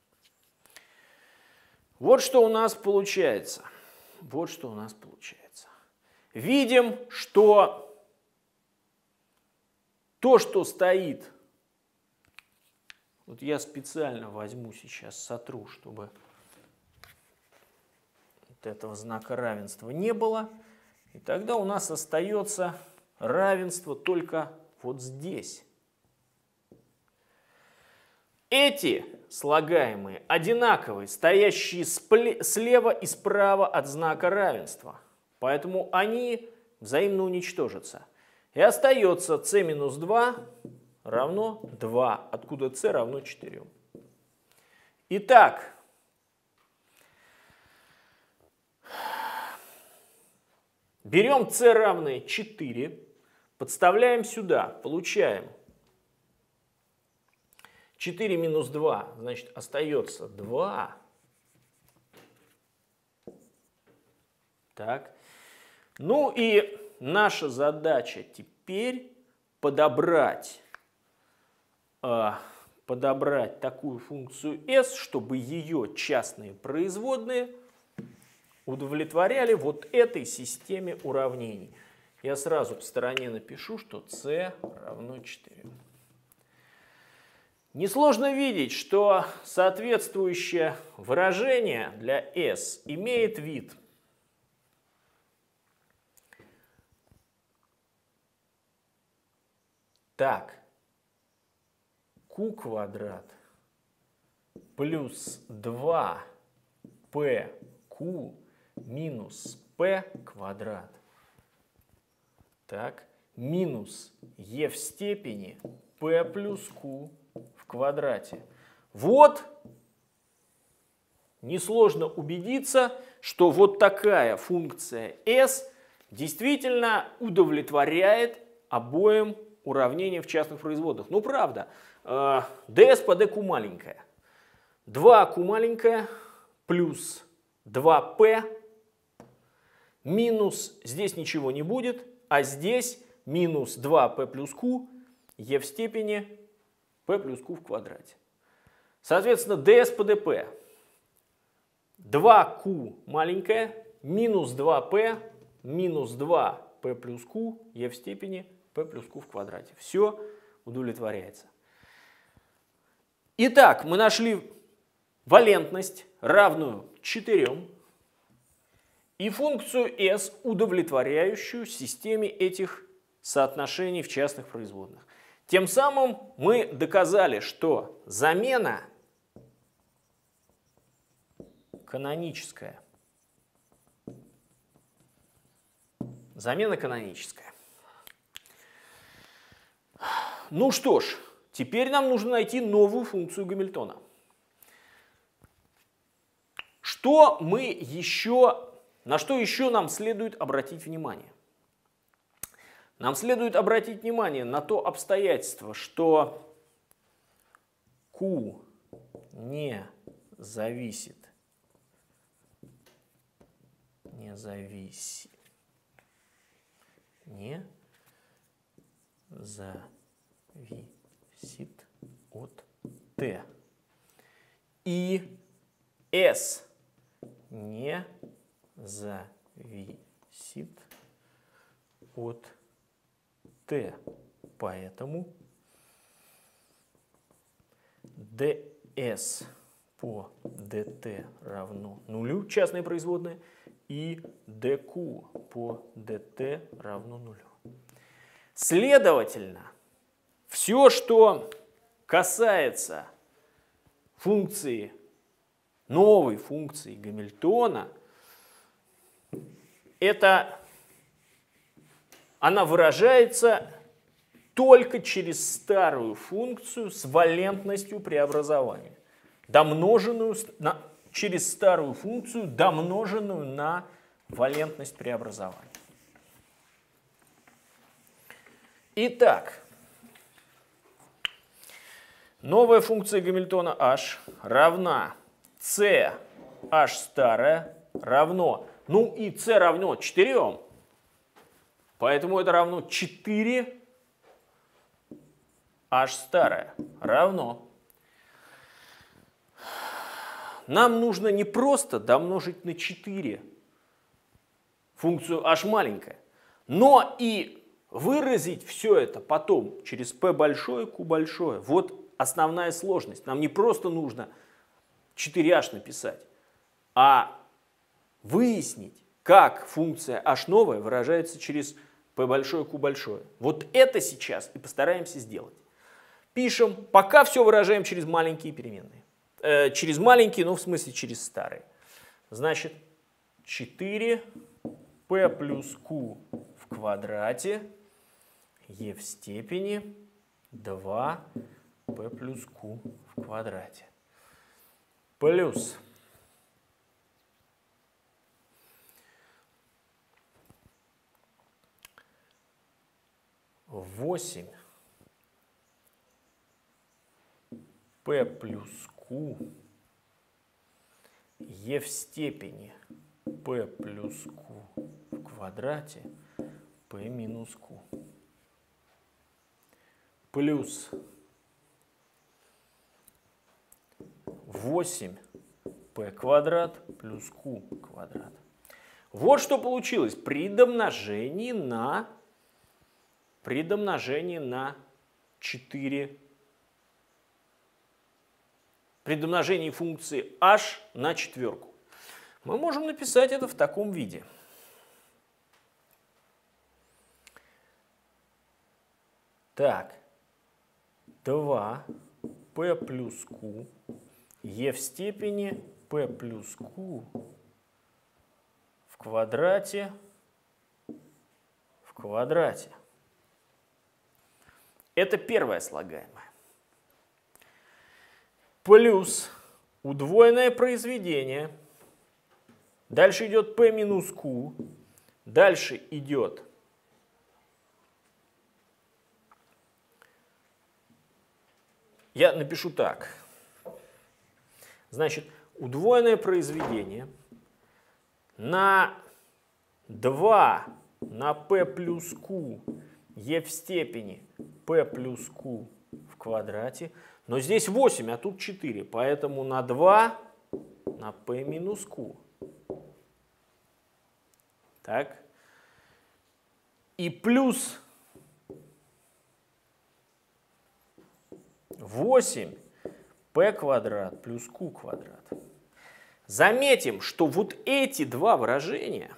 Вот что у нас получается. Вот что у нас получается. Видим, что То, что стоит, вот я специально возьму сейчас, сотру, чтобы вот этого знака равенства не было. И тогда у нас остается равенство только вот здесь. Эти слагаемые одинаковые, стоящие слева и справа от знака равенства. Поэтому они взаимно уничтожатся. И остается c минус 2 равно 2, откуда c равно 4. Итак, берем c равное 4, подставляем сюда, получаем 4 минус 2, значит, остается 2. Так. Ну и наша задача теперь подобрать такую функцию s, чтобы ее частные производные удовлетворяли вот этой системе уравнений. Я сразу в стороне напишу, что c равно 4. Несложно видеть, что соответствующее выражение для s имеет вид так. Q квадрат плюс 2pq минус p квадрат. Так, минус e в степени p плюс q в квадрате. Вот несложно убедиться, что вот такая функция s действительно удовлетворяет обоим уравнениям в частных производных. Ну, правда, ds по dq маленькая. 2q маленькая плюс 2p минус, здесь ничего не будет, а здесь минус 2p плюс q e в степени p плюс q в квадрате. Соответственно, ds по dp 2q маленькая минус 2p минус 2p плюс q e в степени p плюс q в квадрате. Все удовлетворяется. Итак, мы нашли валентность, равную 4, и функцию s, удовлетворяющую системе этих соотношений в частных производных. Тем самым мы доказали, что замена каноническая. Замена каноническая. Ну что ж, теперь нам нужно найти новую функцию Гамильтона. На что еще нам следует обратить внимание? Нам следует обратить внимание на то обстоятельство, что Q не зависит от t. И s не зависит от t. Поэтому ds по dt равно нулю, частные производные, и dq по dt равно нулю. Следовательно, все, что касается новой функции Гамильтона, она выражается только через старую функцию с валентностью преобразования, через старую функцию, домноженную на валентность преобразования. Итак, новая функция Гамильтона h равна c h старая равно, ну и c равно 4, поэтому это равно 4 h старая равно. Нам нужно не просто домножить на 4 функцию h маленькая, но и выразить все это потом через p большое, q большое. Вот основная сложность. Нам не просто нужно 4h написать, а выяснить, как функция h новая выражается через p большое, q большое. Вот это сейчас и постараемся сделать. Пишем, пока все выражаем через маленькие переменные. Через маленькие, ну в смысле через старые. Значит, 4p плюс q в квадрате e в степени 2p плюс q в квадрате. Плюс 8 p плюс q e в степени p плюс q в квадрате p минус q. Плюс 8p квадрат плюс q квадрат. Вот что получилось при домножении на 4, при домножении функции h на четверку. Мы можем написать это в таком виде. Так, 2p плюс q e в степени p плюс q в квадрате в квадрате. Это первое слагаемое. Плюс удвоенное произведение. Дальше идет p минус q. Дальше идет я напишу так. Значит, удвоенное произведение на 2 на p плюс q e в степени p плюс q в квадрате. Но здесь 8, а тут 4, поэтому на 2 на p минус q. Так. И плюс 8 p квадрат плюс q квадрат. Заметим, что вот эти два выражения,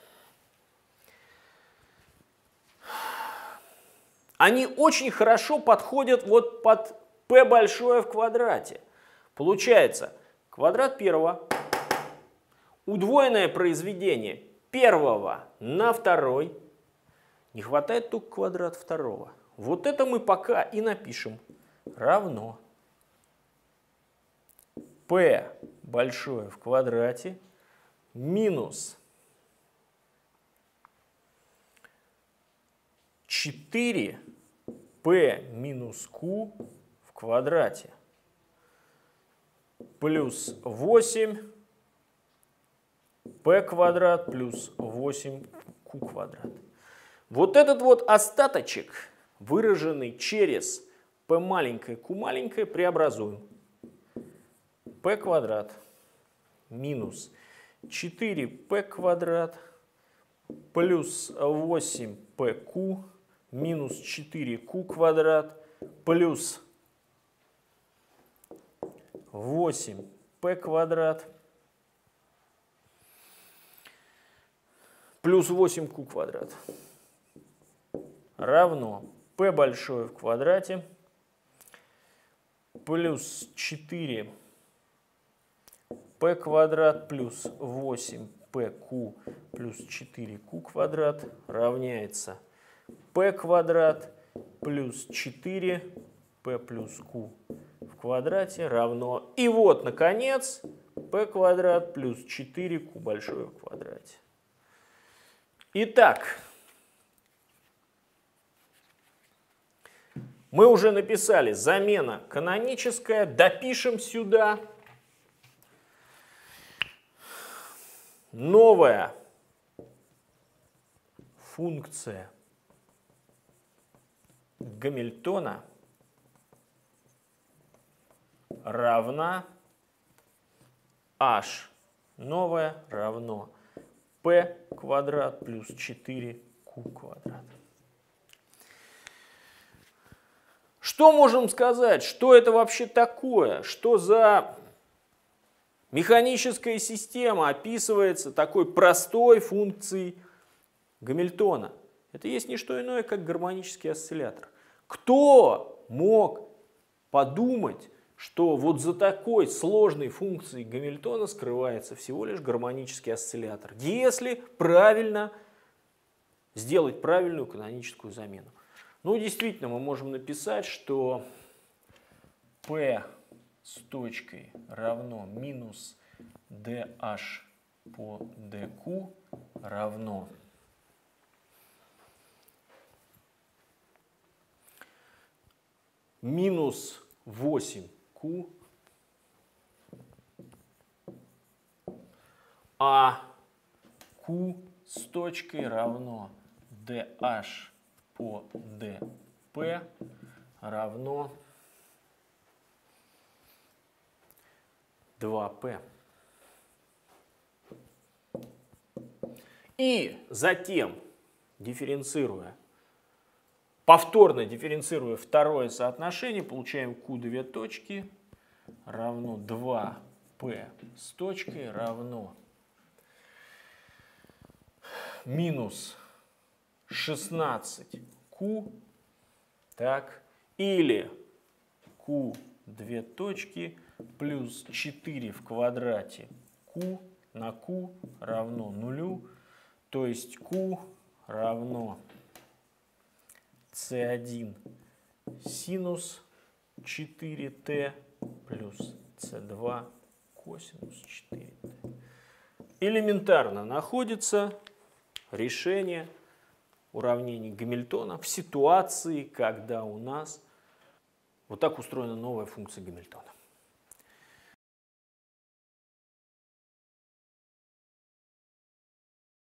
они очень хорошо подходят вот под p большое в квадрате. Получается, квадрат первого, удвоенное произведение первого на второй, не хватает только квадрат второго. Вот это мы пока и напишем. Равно p большое в квадрате минус 4p минус q в квадрате плюс 8p квадрат плюс 8q квадрат. Вот этот вот остаточек, выраженный через p маленькое, q маленькое, преобразуем. p квадрат минус 4p квадрат плюс 8pq минус 4q квадрат плюс 8p квадрат плюс 8q квадрат равно p большое в квадрате плюс 4p квадрат плюс 8pq плюс 4q квадрат равняется p квадрат плюс 4p плюс q в квадрате равно. И вот, наконец, p квадрат плюс 4q большое в квадрате. Итак, мы уже написали замена каноническая, допишем сюда новая функция Гамильтона равна h новая равно p квадрат плюс 4q квадрат. Что можем сказать? Что это вообще такое? Что за механическая система описывается такой простой функцией Гамильтона? Это есть не что иное, как гармонический осциллятор. Кто мог подумать, что вот за такой сложной функцией Гамильтона скрывается всего лишь гармонический осциллятор, если правильно сделать правильную каноническую замену? Ну, действительно, мы можем написать, что P с точкой равно минус dH по dQ равно минус 8Q, а Q с точкой равно dH по dP равно 2P. И затем, повторно дифференцируя второе соотношение, получаем Q две точки равно 2P с точкой равно минус 16Q, так, или Q две точки плюс 4 в квадрате Q на Q равно нулю, то есть Q равно C1 синус 4t плюс C2 косинус 4t. Элементарно находится решение уравнений Гамильтона в ситуации, когда у нас вот так устроена новая функция Гамильтона.